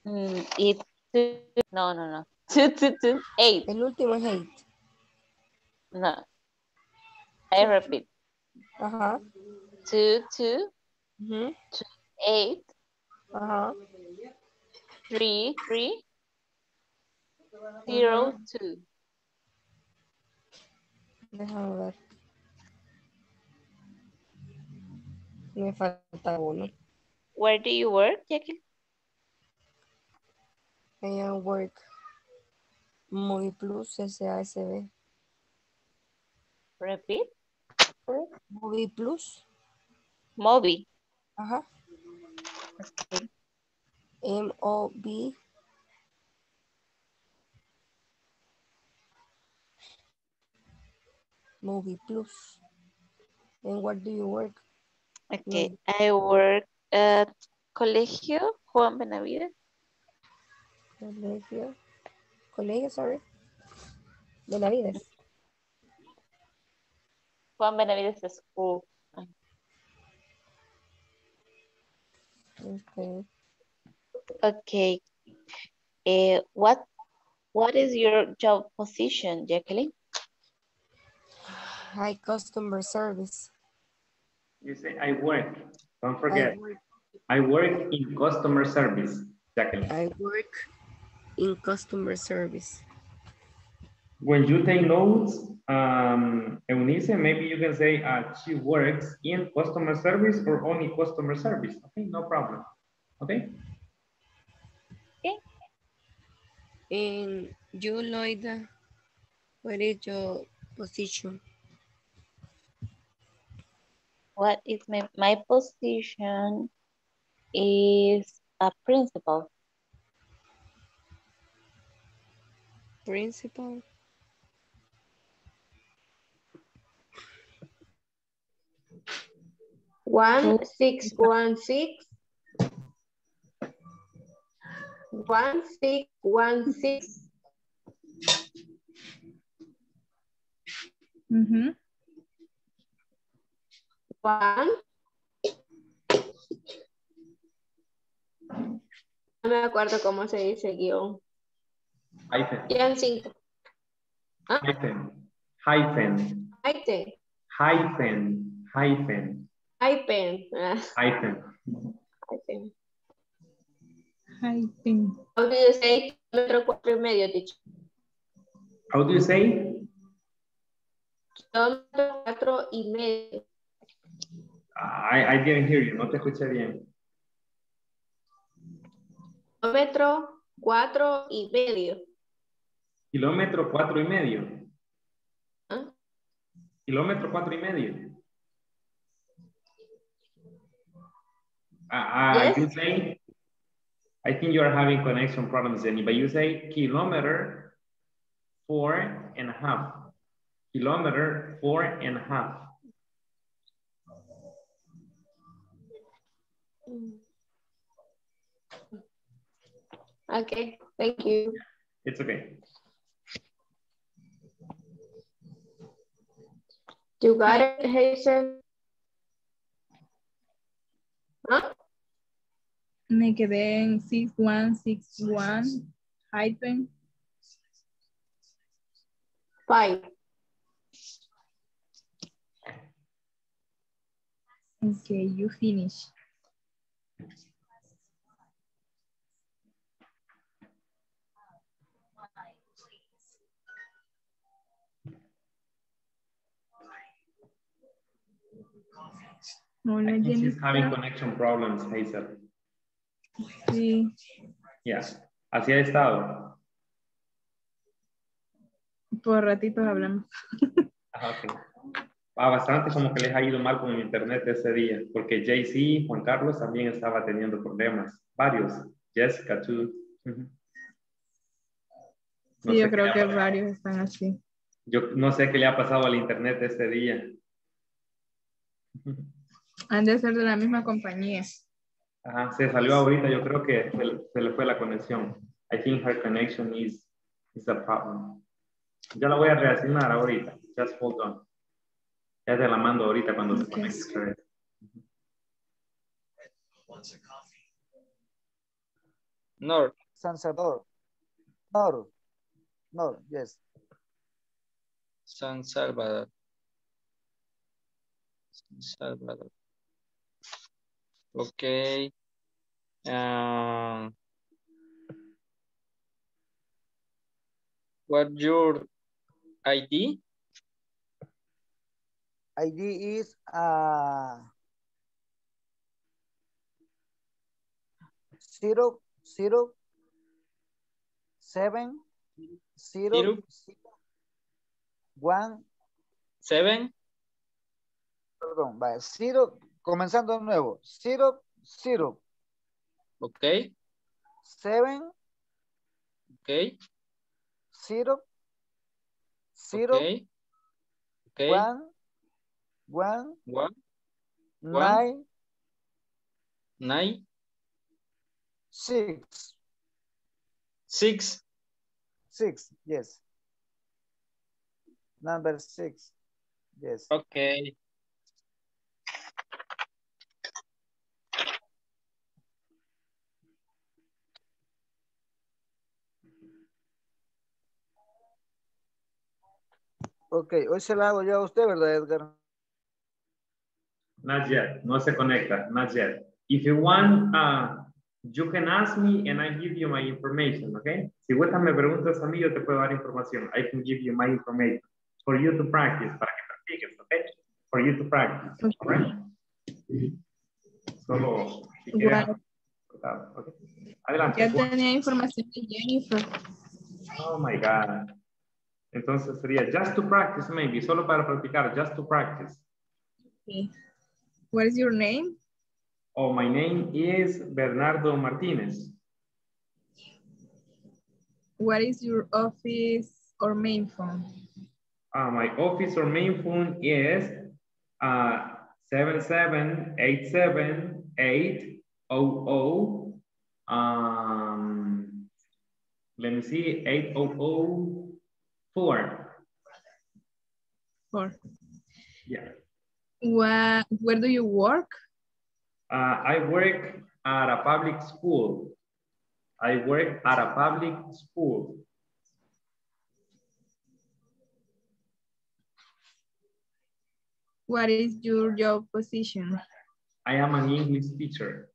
It's two, no. Two, 8. El último es 8. No. I repeat. Ajá. 2, 8. Ajá. 3, 0, 2. Déjame ver. Me falta uno. Where do you work, Jackie? I work Movie Plus SASB. Repeat. Movie Plus. Moby. Ajá. Okay. MOB. Movie Plus. And where do you work? Okay. I work at Colegio Juan Benavides. Colegio, sorry. Benavides. Juan Benavides School. Okay. Okay. What is your job position, Jacqueline? High customer service. You say I work. Don't forget. I work in customer service, Jacqueline. I work in customer service. When you take notes, Eunice, maybe you can say she works in customer service or only customer service. Okay, no problem. Okay. Okay. And you, Loida, what is your position? What is my position is a principal. Principal. One, 6, 1, 6. 1, 6, 1, 6. Mm-hmm. 1. No me acuerdo cómo se dice guión. Hyphen. Guión 5. ¿Ah? Hyphen. Hyphen. Hyphen. Hyphen. Hyphen. Hyphen. Hyphen. Hyphen. Hyphen. How do you say kilómetro 4,5, teacher? How do you say? Kilómetro 4,5. I didn't hear you. No te escuché bien. Kilómetro 4,5. Kilómetro 4,5. ¿Ah? Kilómetro 4,5. Yes. You say, I think you are having connection problems, Jenny, but you say kilometer 4.5. Kilometer 4.5. Okay, thank you. It's okay. You got it, Hazel? ¿Ah? Me quedé en 6161 hyphen 5. Okay, you finish. Hola, I think she's Jennifer. having connection problems, Hazel. Sí. Yes. Así ha estado. Por ratitos hablamos. Okay. Bastante como que les ha ido mal con el internet ese día, porque JC, Juan Carlos también estaba teniendo problemas. Varios. Jessica, too. Sí, yo creo que varios están así. Yo no sé qué le ha pasado al internet ese día. Han de ser de la misma compañía. Ajá, se salió ahorita, yo creo que se le fue la conexión. I think her connection is a problem. Ya la voy a reasignar ahorita. Just hold on. Ya te la mando ahorita cuando se conecte. North. San Salvador. North. North, yes. San Salvador. San Salvador. Okay. What's your ID? ID is 0, 0, 7, 0, 1, 7. Perdón, vaya, 0, comenzando de nuevo. 0, 0. Ok. 7. Ok. 0, 0. Ok. Okay. 1, 1. 1. 9. 9. 6. 6. 6, yes. Number 6, yes. Okay. Ok, hoy se la hago yo a usted, ¿verdad, Edgar? Not yet. No se conecta. Not yet. If you want, you can ask me and I give you my information, okay? Si gustas me preguntas a mí, yo te puedo dar información. I can give you my information for you to practice, para que practiques, okay? For you to practice, all right? Solo si quieres. Okay. Adelante. Ya tenía información de Jennifer. Oh my God. Entonces sería just to practice, maybe, solo para practicar, just to practice. Okay. What is your name? Oh, my name is Bernardo Martinez. What is your office or main phone? My office or main phone is 7787800. Let me see, 8004. 4. Yeah. Where do you work? I work at a public school. I work at a public school. What is your job position? I am an English teacher.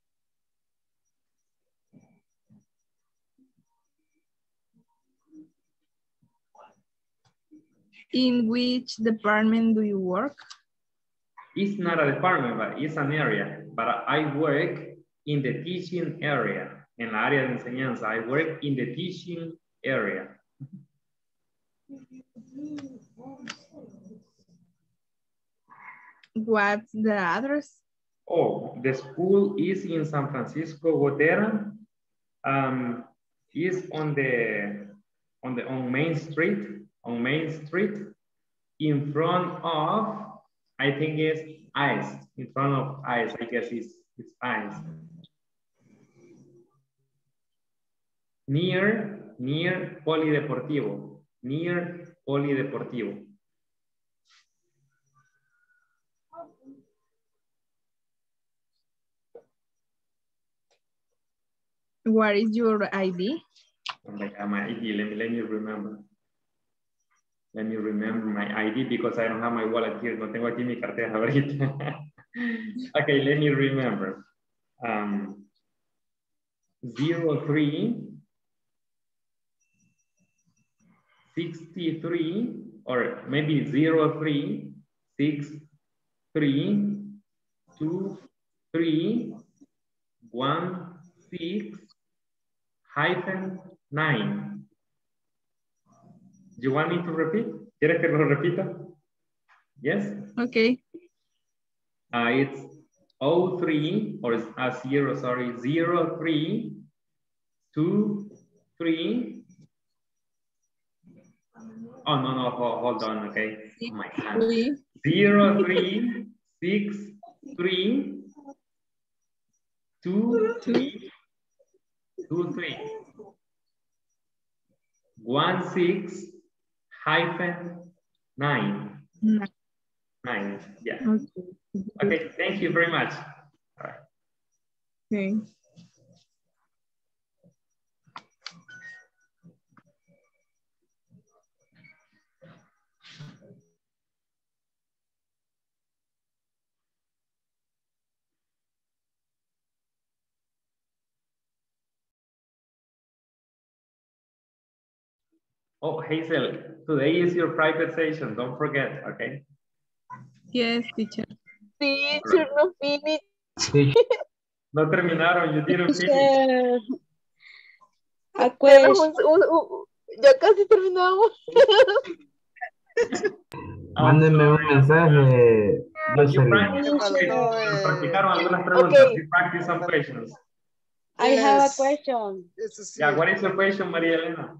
In which department do you work? It's not a department, but it's an area. But I work in the teaching area. En la área de enseñanza. I work in the teaching area. What's the address? Oh, the school is in San Francisco Gotera. Is on Main Street. On Main Street, in front of, I think it's ICE. In front of ICE, I guess it's ICE. Near Polideportivo. Near Polideportivo. What is your ID? Oh my God, my ID, let me remember. Let me remember my ID because I don't have my wallet here. No tengo aquí mi cartera ahorita. Okay, let me remember. 03 63 or maybe 03 63 23 16-9. You want me to repeat? ¿Quieres que lo repita? Yes? Okay. It's 03 or 0, sorry, 03 23. Oh, no, hold on, okay. Oh my God. 03 63 23 16-9. 9, yeah. Okay, thank you very much. All right. Okay. Oh, Hazel, today is your private session. Don't forget, okay? Yes, teacher. Teacher, no finish. No terminaron, you didn't finish. Teacher, a Tenemos question. ya casi terminamos. Mándenme un mensaje. Practicaron algunas preguntas. Okay. You practice some questions. I have a question. Yeah, what is your question, Maria Elena?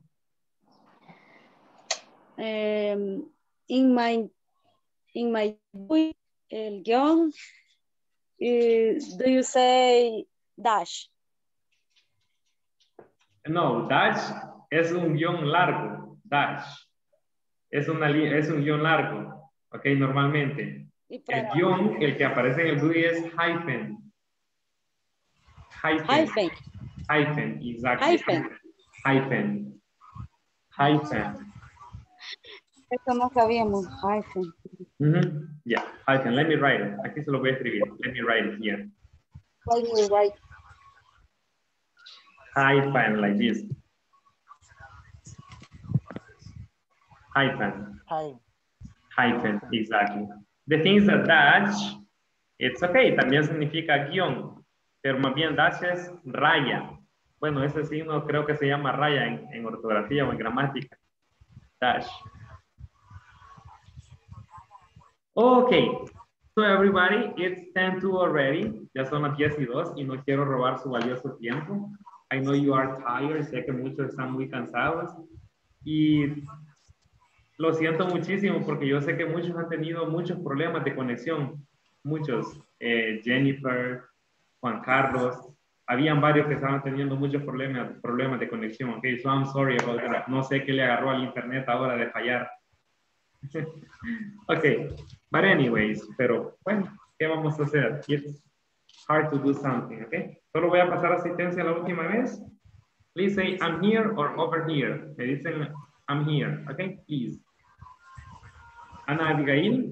In my book, el guión, do you say dash? No, dash es un guión largo. Dash es un guión largo. Ok, normalmente. El guión, el que aparece en el GUI es hyphen. Hyphen. Hyphen, exactly. Hyphen. Eso no sabíamos. Hyphen. Yeah, hyphen. Let me write it. Aquí se lo voy a escribir. Let me write it here. Right. Hyphen, like this. Hyphen. Hyphen, exactly. The things that dash, it's okay, también significa guión, pero más bien dash es raya. Bueno, ese signo creo que se llama raya en ortografía o en gramática. Dash. Okay, so everybody, it's 10:02 already. Ya son las 10:02 y no quiero robar su valioso tiempo. I know you are tired, sé que muchos están muy cansados y lo siento muchísimo porque yo sé que muchos han tenido muchos problemas de conexión. Muchos, Jennifer, Juan Carlos, habían varios que estaban teniendo muchos problemas de conexión. Okay, so I'm sorry about that. No sé qué le agarró al internet ahora de fallar. Okay, but anyways, pero bueno, ¿qué vamos a hacer? It's hard to do something, okay? Solo voy a pasar asistencia la última vez. Please say I'm here or over here. Me dicen I'm here, okay? Please. Ana Abigail.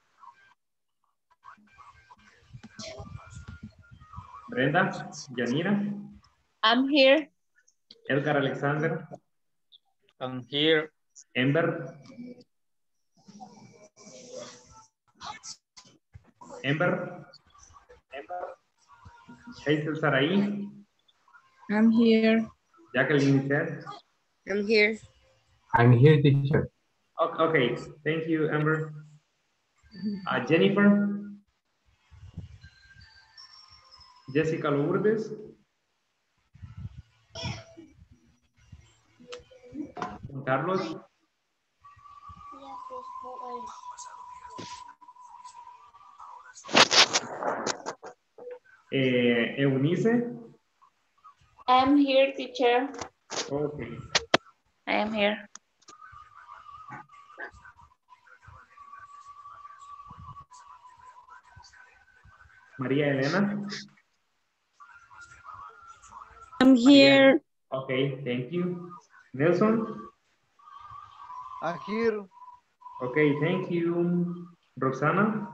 Brenda, Yanira. I'm here. Edgar Alexander. I'm here. Ember. Hazel Sarai. I'm here. Jacqueline said. I'm here. I'm here, teacher. Okay, thank you, Amber. Jennifer. Jessica Lourdes. Carlos. Eunice. I'm here, teacher. Okay. I am here. María Elena. I'm here. Okay, thank you. Nelson. I'm here. Okay, thank you. Roxana.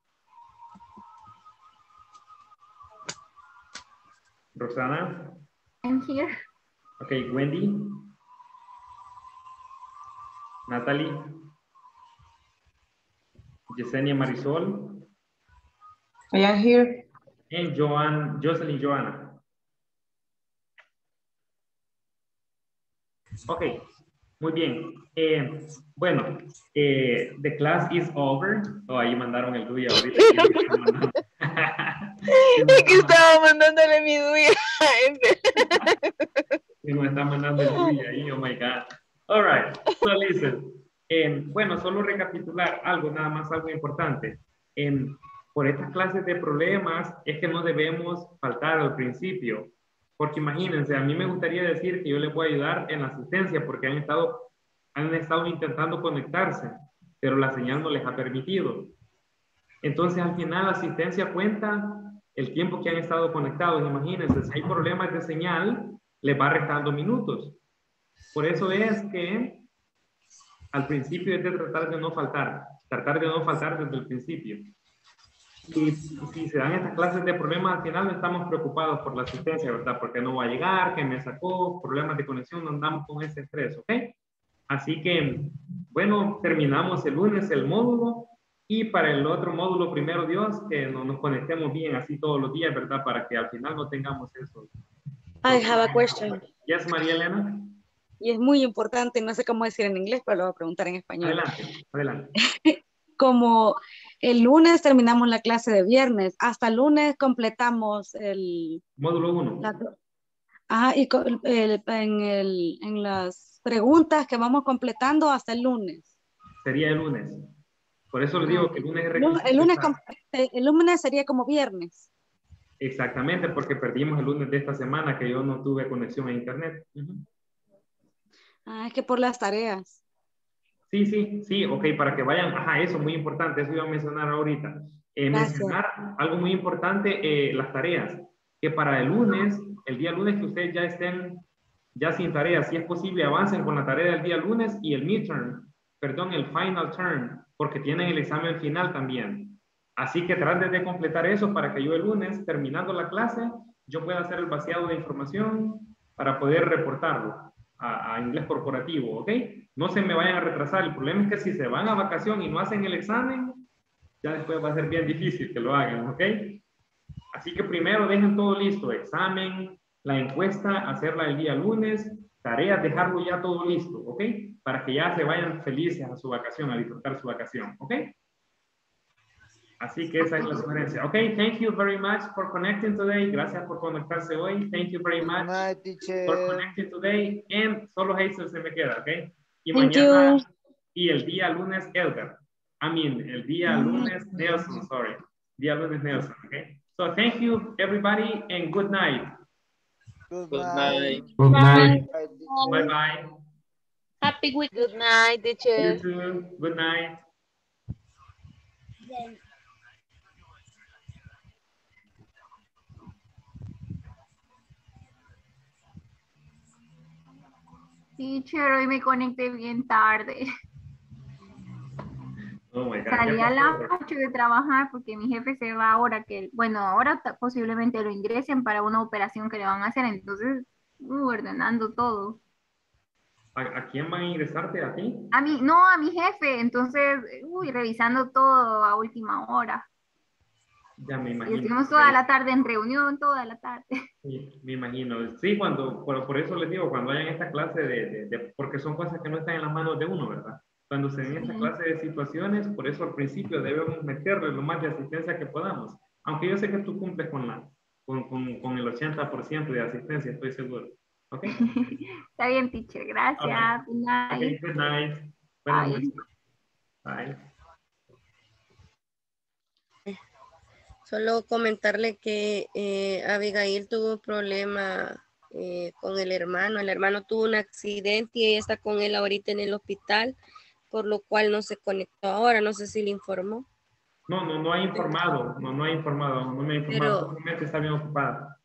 Roxana. I'm here. Okay, Wendy. Natalie. Yesenia Marisol. I am here. And Jocelyn Joanna. Ok, muy bien. Bueno, the class is over. Oh, ahí mandaron el tuyo ahorita. Es que estaba mandándole mi duya. Me está mandando el tuyo ahí, oh my God. All right, so listen. Bueno, solo recapitular algo, nada más algo importante. Por estas clases de problemas es que no debemos faltar al principio. Porque imagínense, a mí me gustaría decir que yo les voy a ayudar en la asistencia porque han estado intentando conectarse, pero la señal no les ha permitido. Entonces, al final, la asistencia cuenta el tiempo que han estado conectados. Imagínense, si hay problemas de señal, les va restando minutos. Por eso es que al principio es de tratar de no faltar desde el principio. Y si se dan estas clases de problemas, al final no estamos preocupados por la asistencia, ¿verdad? Porque no va a llegar, que me sacó, problemas de conexión, no andamos con ese estrés, ¿ok? Así que, bueno, terminamos el lunes el módulo y para el otro módulo, primero Dios, que nos conectemos bien así todos los días, ¿verdad? Para que al final no tengamos eso. I have a question. Yes, María Elena. Y es muy importante, no sé cómo decir en inglés, pero lo voy a preguntar en español. Adelante, adelante. Como el lunes terminamos la clase de viernes, hasta el lunes completamos el... Módulo 1. Y en las preguntas que vamos completando hasta el lunes. Sería el lunes. Por eso les digo que el lunes es requisito. El lunes sería como viernes. Exactamente, porque perdimos el lunes de esta semana que yo no tuve conexión a internet. Es que por las tareas. Sí, ok, para que vayan, eso es muy importante, eso iba a mencionar ahorita. Mencionar algo muy importante, las tareas, que para el lunes, el día lunes que ustedes ya estén ya sin tareas, si es posible avancen con la tarea del día lunes y el el final term, porque tienen el examen final también. Así que traten de completar eso para que yo el lunes, terminando la clase, yo pueda hacer el vaciado de información para poder reportarlo a inglés corporativo, ¿ok? No se me vayan a retrasar. El problema es que si se van a vacación y no hacen el examen, ya después va a ser bien difícil que lo hagan, ¿ok? Así que primero dejen todo listo. Examen, la encuesta, hacerla el día lunes, tareas, dejarlo ya todo listo, ¿ok? Para que ya se vayan felices a su vacación, a disfrutar su vacación, ¿ok? Así que esa es la sugerencia. Ok, thank you very much for connecting today. Gracias por conectarse hoy. Thank you very much for connecting today. And solo Hazel se me queda, ok? Y mañana y el día lunes Edgar. El día lunes Nelson, sorry. Día lunes Nelson, ok? So thank you everybody and good night. Good night. Good night. Bye bye. Happy week. Good night, teacher. You too. Good night. Teacher, hoy me conecté bien tarde. Oh my God. Salí a las 8 de trabajar porque mi jefe se va ahora ahora posiblemente lo ingresen para una operación que le van a hacer, entonces ordenando todo. ¿A quién van a ingresarte? ¿A ti? A mi jefe, entonces, revisando todo a última hora. Ya me imagino. Y estuvimos toda la tarde en reunión, toda la tarde. Sí, me imagino. Sí, por eso les digo, cuando hayan esta clase porque son cosas que no están en las manos de uno, ¿verdad? Cuando se den esta clase de situaciones, por eso al principio debemos meterle lo más de asistencia que podamos. Aunque yo sé que tú cumples con el 80% de asistencia, estoy seguro. ¿Ok? Está bien, teacher. Gracias. Okay. Good night. Okay, good night. Buenas noches. Bye. Solo comentarle que Abigail tuvo un problema con el hermano. El hermano tuvo un accidente y ella está con él ahorita en el hospital, por lo cual no se conectó ahora. No sé si le informó. No ha informado. No me ha informado. Seguramente está bien ocupada.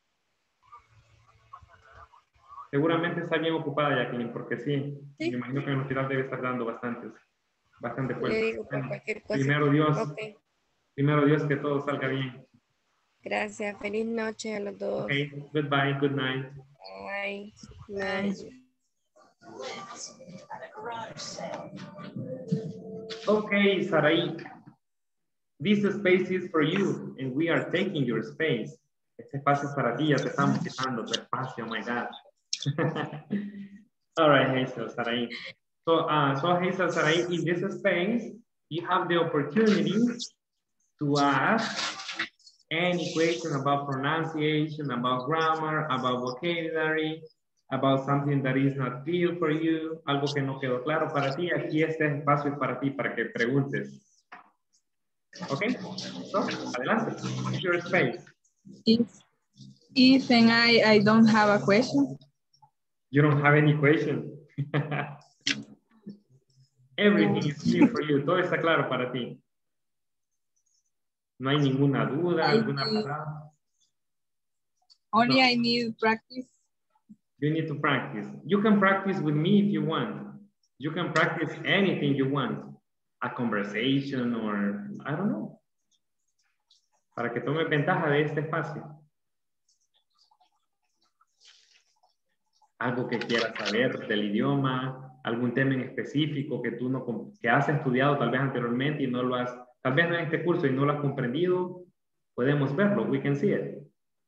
Seguramente está bien ocupada, Jacqueline, porque sí. Me imagino que en el hospital debe estar dando bastante fuerza. Le digo por cualquier cosa. Primero Dios. Okay. Primero Dios que todo salga bien. Gracias. Feliz noche a los dos. Okay. Goodbye. Good night. Bye. Night. Okay, Sarai. This space is for you, and we are taking your space. Este espacio es para ti, ya te estamos quitando tu espacio, oh my God. All right, Hazel, Sarai. So Hazel, Sarai, in this space, you have the opportunity to ask any question about pronunciation, about grammar, about vocabulary, about something that is not clear for you, algo que no quedó claro para ti. Aquí este espacio es para ti, para que preguntes. Okay, so adelante, it's your space. If and I don't have a question. You don't have any question. Everything is clear for you. Todo está claro para ti. No hay ninguna duda, alguna palabra. Only I need practice. You need to practice. You can practice with me if you want. You can practice anything you want. A conversation or, I don't know. Para que tome ventaja de este espacio. Algo que quieras saber del idioma, algún tema en específico que tú no, que has estudiado tal vez anteriormente y no lo has, tal vez no en este curso y no lo has comprendido, podemos verlo, we can see it.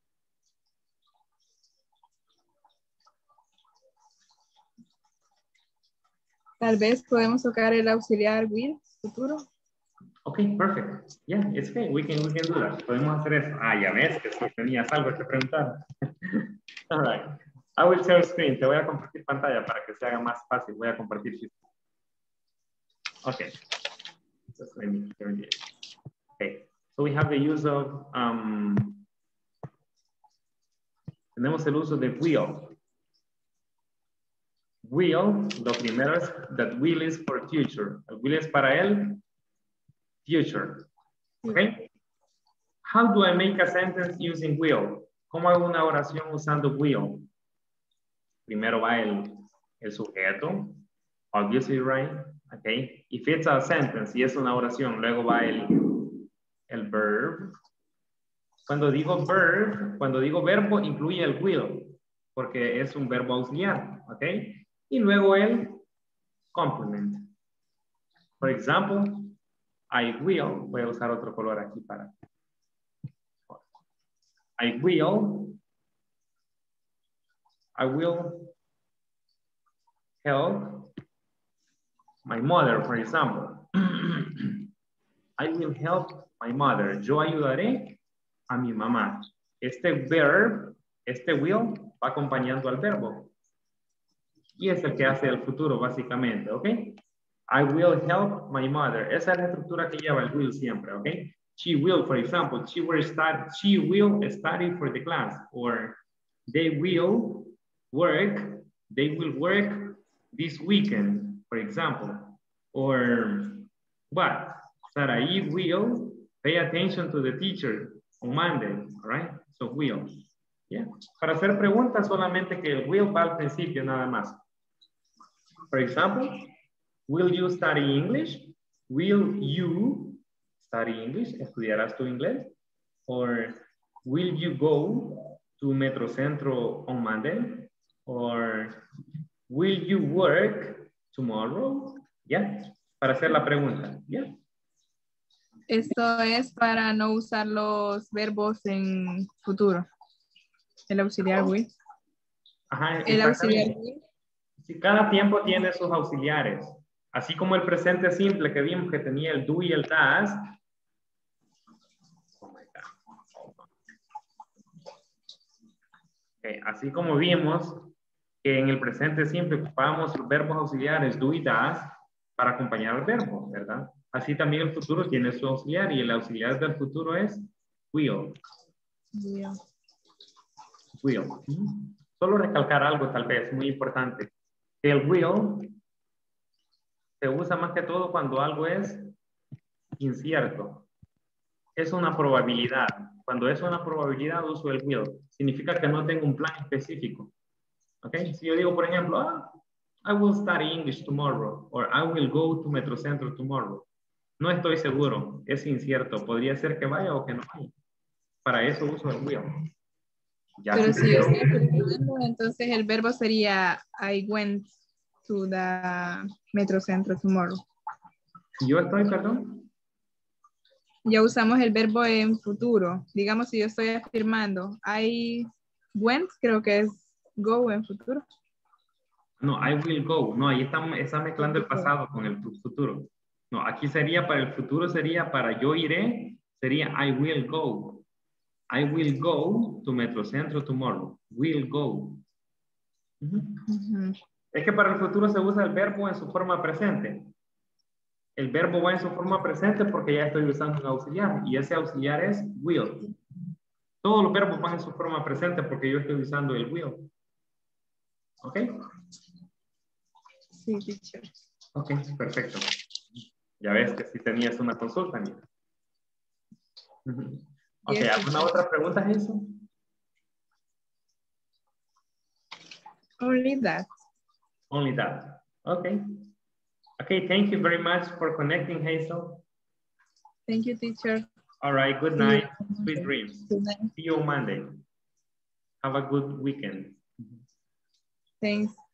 Tal vez podemos tocar el auxiliar will, futuro. Okay, perfect. Yeah, it's okay. We can do that. Podemos hacer eso. Ah, ya ves que si tenías algo que preguntar. All right. I will share screen. Te voy a compartir pantalla para que se haga más fácil. Voy a compartir. Okay. Just let me share this. Okay. So we have the use of tenemos el uso de will. Will, lo primero es that will is for future. El will es para el future. Okay? How do I make a sentence using will? ¿Cómo hago una oración usando will? Primero va el sujeto, obviously, right? Okay. If it's a sentence, y es una oración, luego va el verb. Cuando digo verbo, incluye el will, porque es un verbo auxiliar, okay? Y luego el complement. For example, I will, voy a usar otro color aquí para. I will help my mother, for example. I will help my mother. Yo ayudaré a mi mamá. Este verb, este will, va acompañando al verbo. Y es el que hace el futuro, básicamente, ¿ok? I will help my mother. Esa es la estructura que lleva el will siempre, ¿ok? She will, for example, she will study for the class. Or they will work this weekend, for example. Or what? Sarai will pay attention to the teacher on Monday, all right? So will. Yeah. Para hacer preguntas solamente que el will va al principio nada más. For example, will you study English? Will you study English? ¿Estudiarás tu inglés? Or will you go to Metrocentro on Monday? Or will you work tomorrow? Yeah. Para hacer la pregunta. Yeah. Esto es para no usar los verbos en futuro. El auxiliar will. Ajá, el auxiliar will. Sí, cada tiempo tiene sus auxiliares. Así como el presente simple que vimos que tenía el do y el das. Oh my God. Okay, así como vimos que en el presente simple ocupamos los verbos auxiliares do y das para acompañar al verbo, ¿verdad? Así también el futuro tiene su auxiliar y el auxiliar del futuro es will. Will. Solo recalcar algo tal vez muy importante. El will se usa más que todo cuando algo es incierto. Es una probabilidad. Cuando es una probabilidad uso el will. Significa que no tengo un plan específico. ¿Ok? Si yo digo, por ejemplo, I will study English tomorrow. Or I will go to Metrocentro tomorrow. No estoy seguro. Es incierto. Podría ser que vaya o que no vaya. Para eso uso el will. Ya. Pero si yo estoy preguntando, entonces el verbo sería I went to the Metrocentro tomorrow. Yo estoy, perdón. Ya usamos el verbo en futuro. Digamos, si yo estoy afirmando I went, creo que es go en futuro. No, I will go. No, ahí está mezclando el pasado con el futuro. No, aquí sería para el futuro, sería para yo iré, sería I will go. I will go to Metrocentro tomorrow. Will go. Es que para el futuro se usa el verbo en su forma presente. El verbo va en su forma presente porque ya estoy usando un auxiliar y ese auxiliar es will. Todos los verbos van en su forma presente porque yo estoy usando el will. ¿Ok? Sí, teacher. Ok, perfecto. Ya ves que si tenías una consulta, mira. Ok, ¿alguna otra pregunta, Hazel? Only that. Only that. Okay. Okay, thank you very much for connecting, Hazel. Thank you, teacher. All right, good night. Sweet dreams. Good night. See you on Monday. Have a good weekend. Thanks.